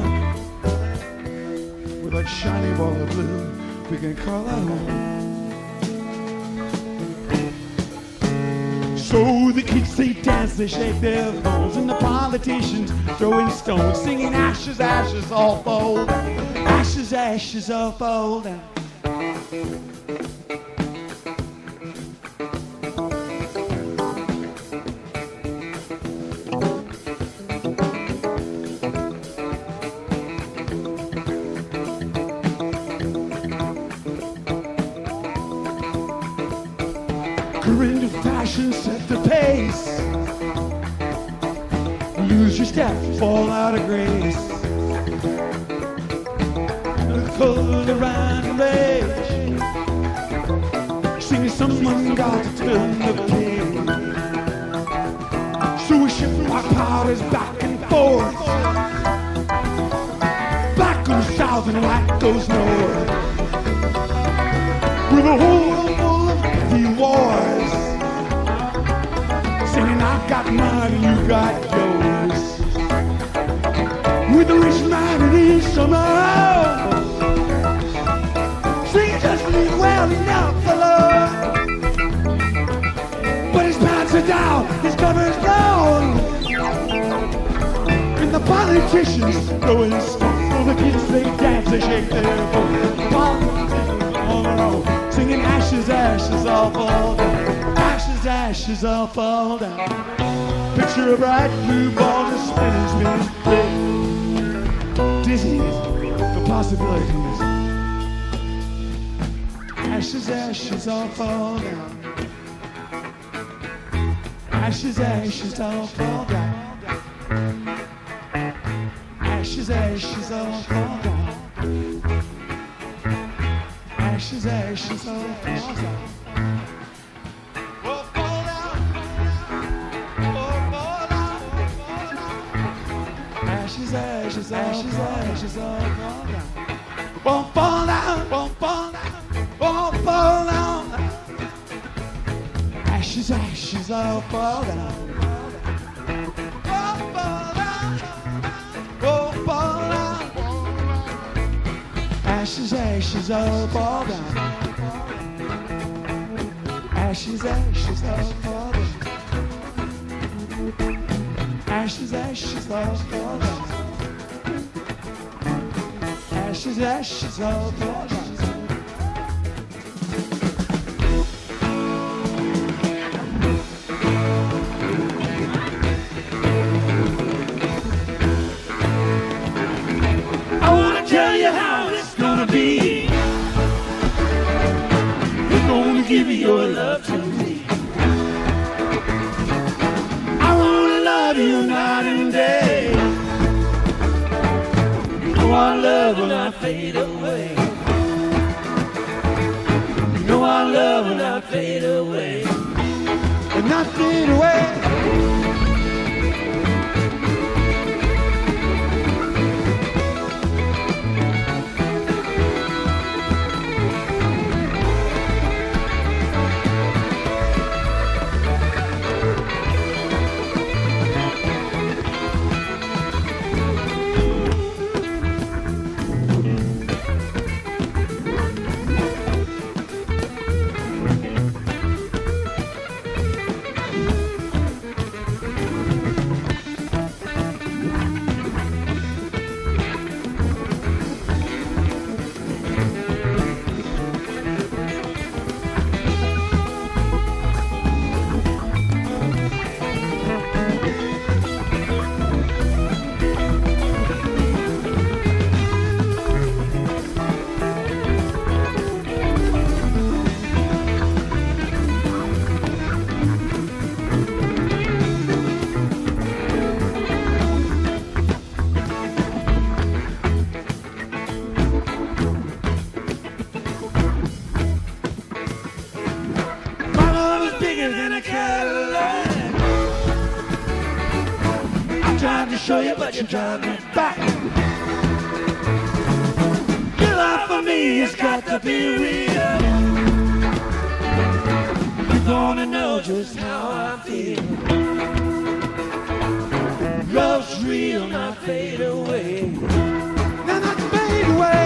with that shiny ball of blue we can call our home? So the kids, they dance, they shake their bones, and the politicians throwing stones, singing ashes, ashes, all fall down. Ashes, ashes, all fall down. Current of fashion set the pace. Lose your step, fall out of grace. The cold around the rage. Singing someone got to turn the page. So we shift our powers back and forth. Black goes south and white goes north. With a whole world full of empty wars. Singing, I got mine and you got yours. With the rich man in his summer home. Singing just leave well enough for love. But his pants are down, his cover's blown. And the politicians going stone. So the kids, they dance, they shake their bones. The politicians all around, singing ashes, ashes, all fall down. Ashes, ashes, all fall down. Picture a bright blue ball just spinning, spinning, spinning. Dizzy the possibilities. Ashes, ashes, all fall down. Ashes, ashes, all fall down. Ashes, ashes, all fall down. Ashes, ashes, all fall down. Oh, fall down. Oh, fall down. Ashes, ashes, ashes, ashes, all fall down. Won't fall down, won't fall down, won't fall down. Ashes, ashes, all fall down. Won't fall down, won't fall down. Ashes, ashes, all fall down. Ashes, ashes, all fall down. Ashes, ashes, all fall down. Ashes, ashes, all fall down. I wanna tell you how it's gonna be. We're gonna give you your love to me. I wanna love you night and day. You know our love will not fade away. You know our love will not fade away. And not fade away. Trying to show you, but you're trying to back. Your love for me has got to be real. You're wanna know just how I feel. Love's real, not fade away. Now not fade away.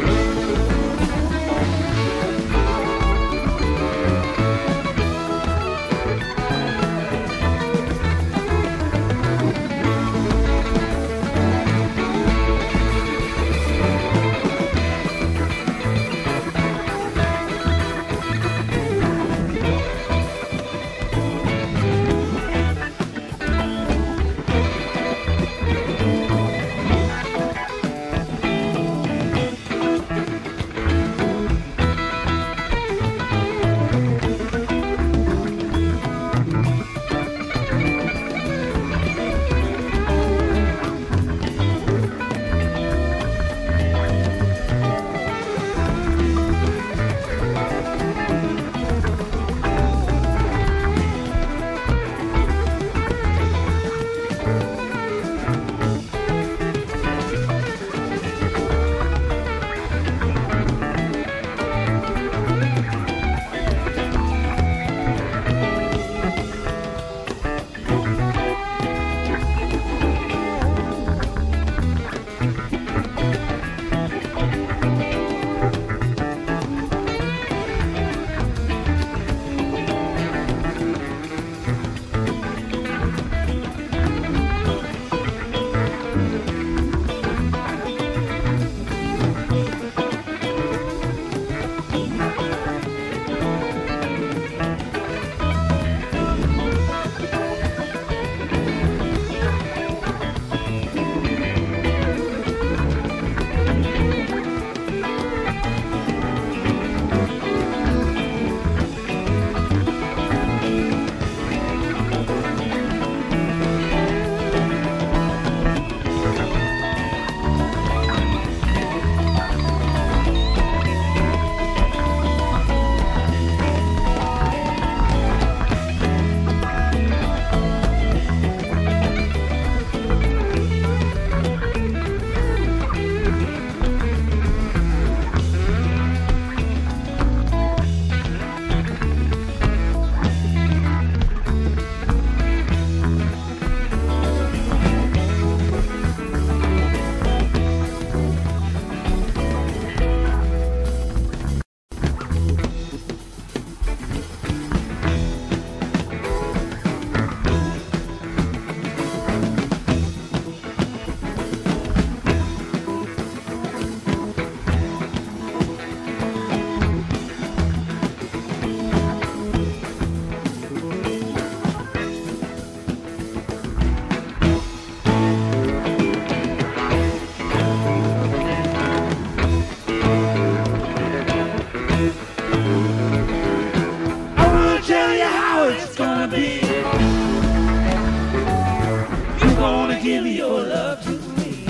Give your love to me.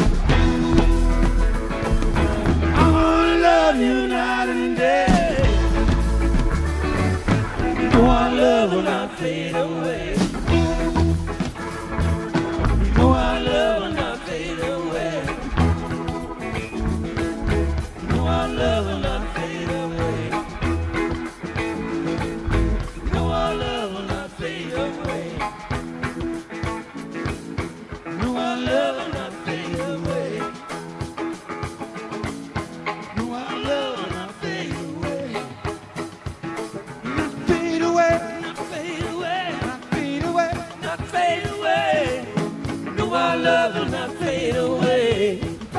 I wanna love you night and day. You know our love will not fade away. You know our love will not fade away. You know our love will not fade away. You know our love will not fade away. Love will not fade away. No, our love will not fade away. Not fade away. Not fade away. Not fade away. Not fade away. No, our love will not fade away.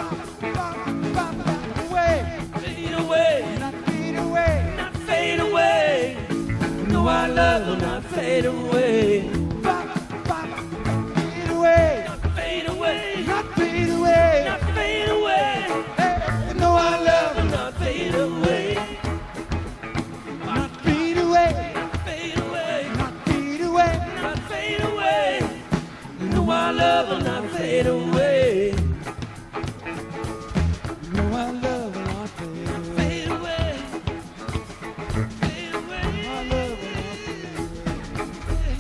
Away. Fade away. Not fade away. Not fade away. No, our love will not fade away. Fade away. Not fade away. Not fade away. Not fade away. Hey, no, our love Will not fade away. not fade away. Not fade away. Not fade away. Not fade away. No, our love will not fade away. No, our love will not fade away. Fade away. Fade away. Our love will not fade away.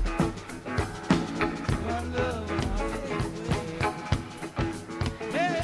Our love will not fade away. Hey.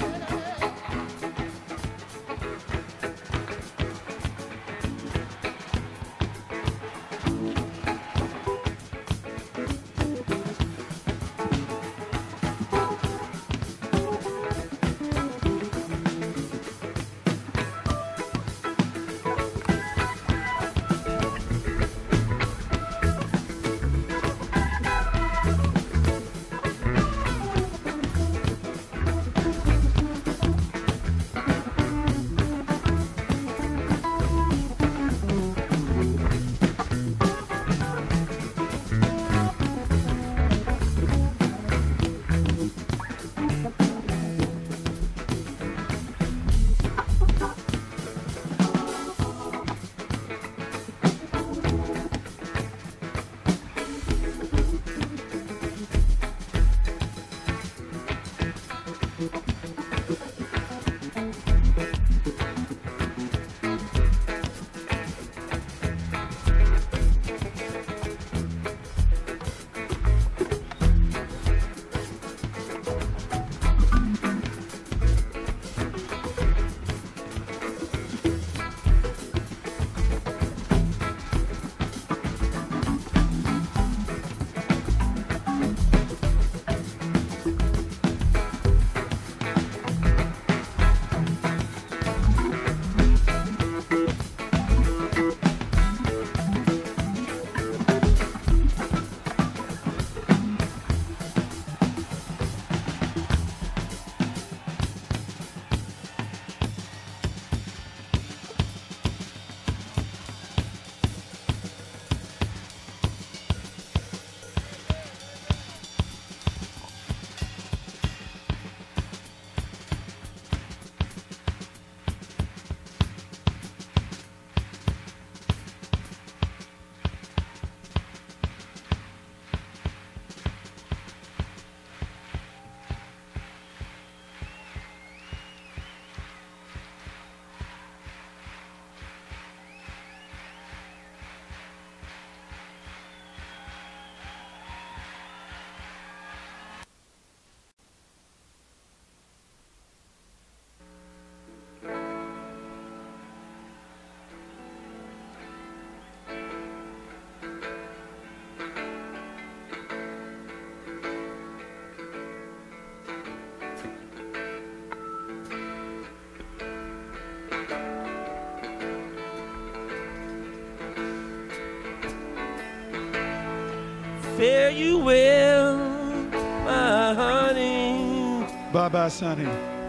fare you well, my honey. Bye-bye, Sonny.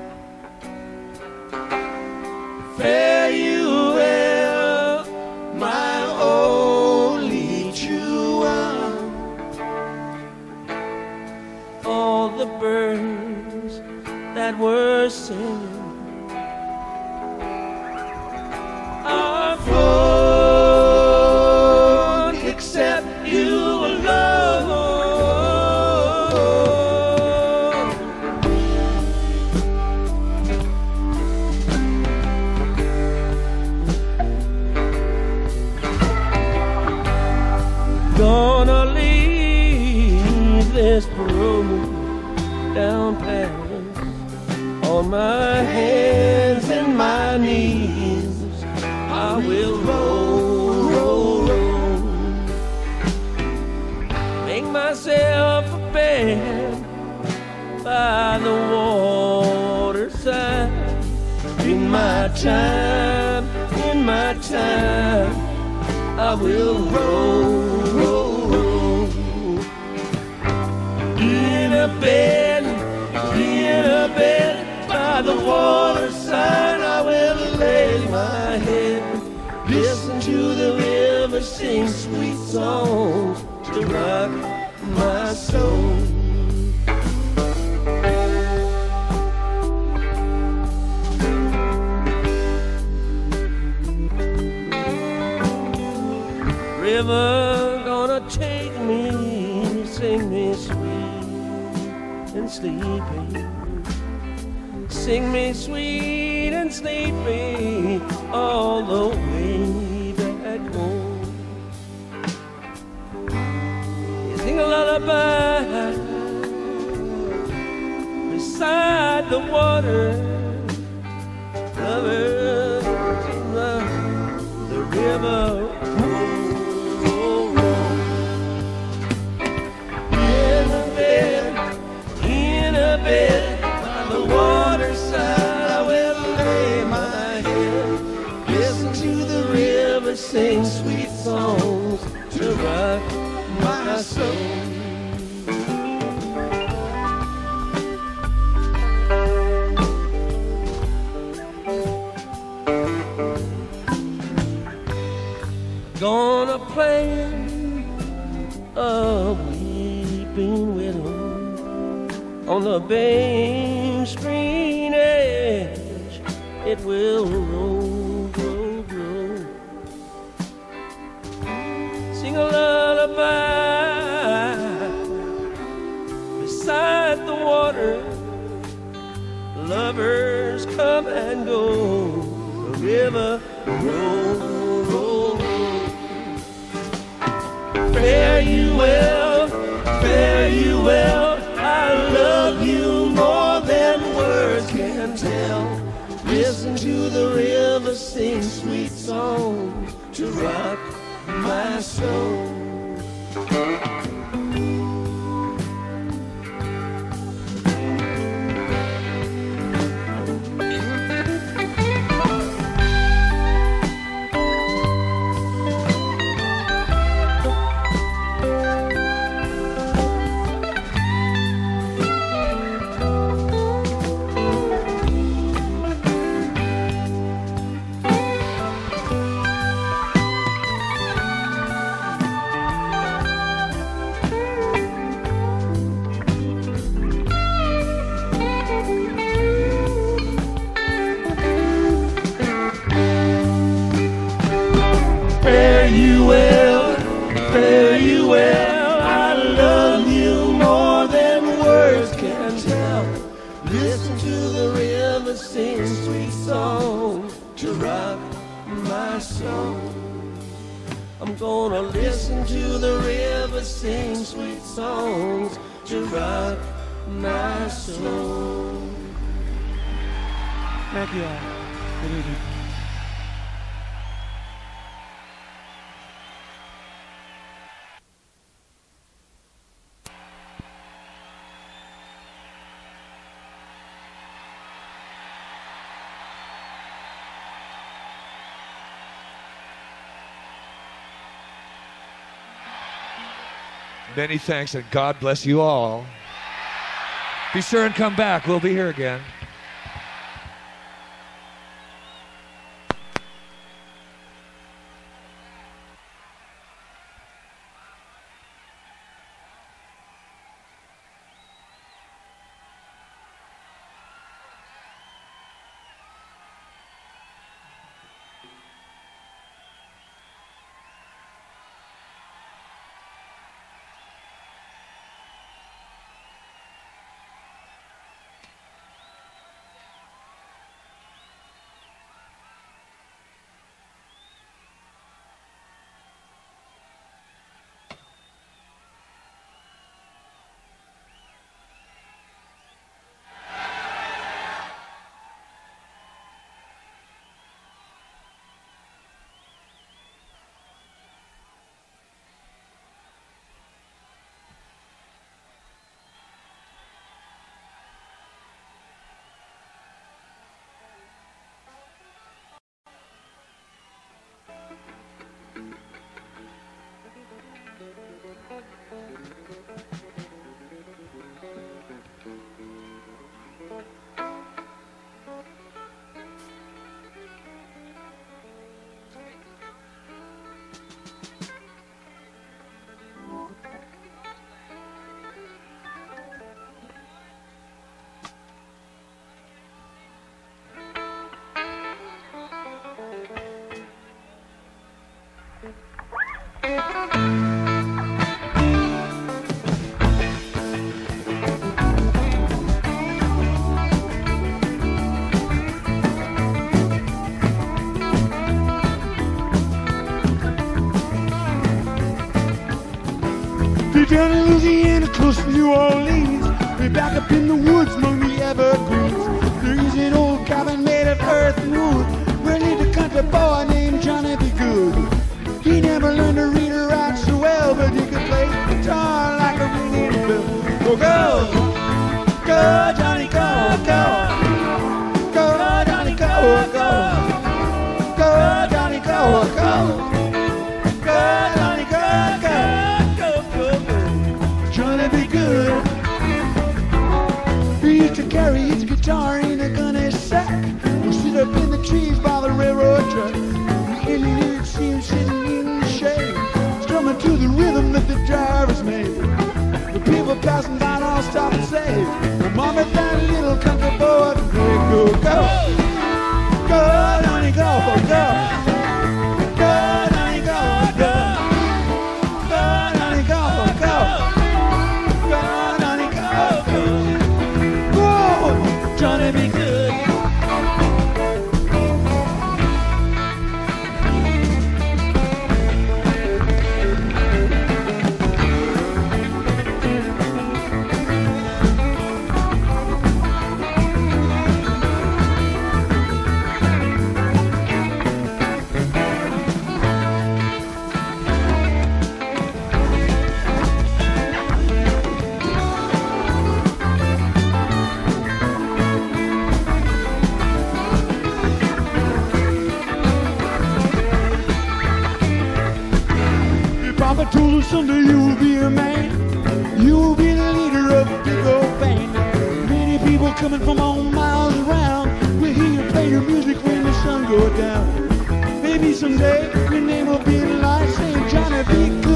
Fare you well, my only true one. All the birds that were singing are flown except you alone. Gonna leave this down path on my hands and my knees. I will roll, roll, roll, make myself a bed by the waterside. In my time, I will roll, roll, roll. In a bed by the waterside, I will lay my head, listen to the river sing sweet songs to rock my soul. River gonna take me, sing me sweet and sleepy. Sing me sweet and sleepy all the way back home. You sing a lullaby beside the water. Lovers in the river. In a bed by the waterside, I will lay my head, listen to the river sing sweet songs to rock my soul. Gonna plant a weeping willow on the Bames green edge. It will grow, grow, grow. Sing a lullaby beside the water. Lovers come and go. The river roll, roll, roll. Fare you well, fare you well. I love you more than words can tell. Listen to the river sing sweet songs to rock my soul. Fare you well, fare you well. I love you more than words can tell. Listen to the river sing sweet songs to rock my soul. I'm gonna listen to the river sing sweet songs to rock my soul. Thank you all. Good evening. Many thanks, and God bless you all. Be sure and come back. We'll be here again. Down in Louisiana, close to New Orleans, way back up in the woods among the evergreens. There is an old cabin made of earth and wood, where lived a country boy named Johnny B. Good. He never learned to read or write so well, but he could play guitar like a ringing bell. Go, go, go, Johnny, go, go, go, Johnny, go, go, go, Johnny, go, go. Carry his guitar in a gunny sack. We'll sit up in the trees by the railroad track. The Indian seems sitting in the shade, strumming to the rhythm that the drivers made. The people passing by all stop and say, well, Mama, that little country boy can play. Go, go, go, Johnny, go, go, go, Johnny, go, go, go, Johnny, go, go, go, Johnny, go, go. Johnny be good. Papa told her someday you will be a man. You will be the leader of a big old band. Many people coming from all miles around will hear you play your music when the sun goes down. Maybe someday your name will be in lights saying Johnny B.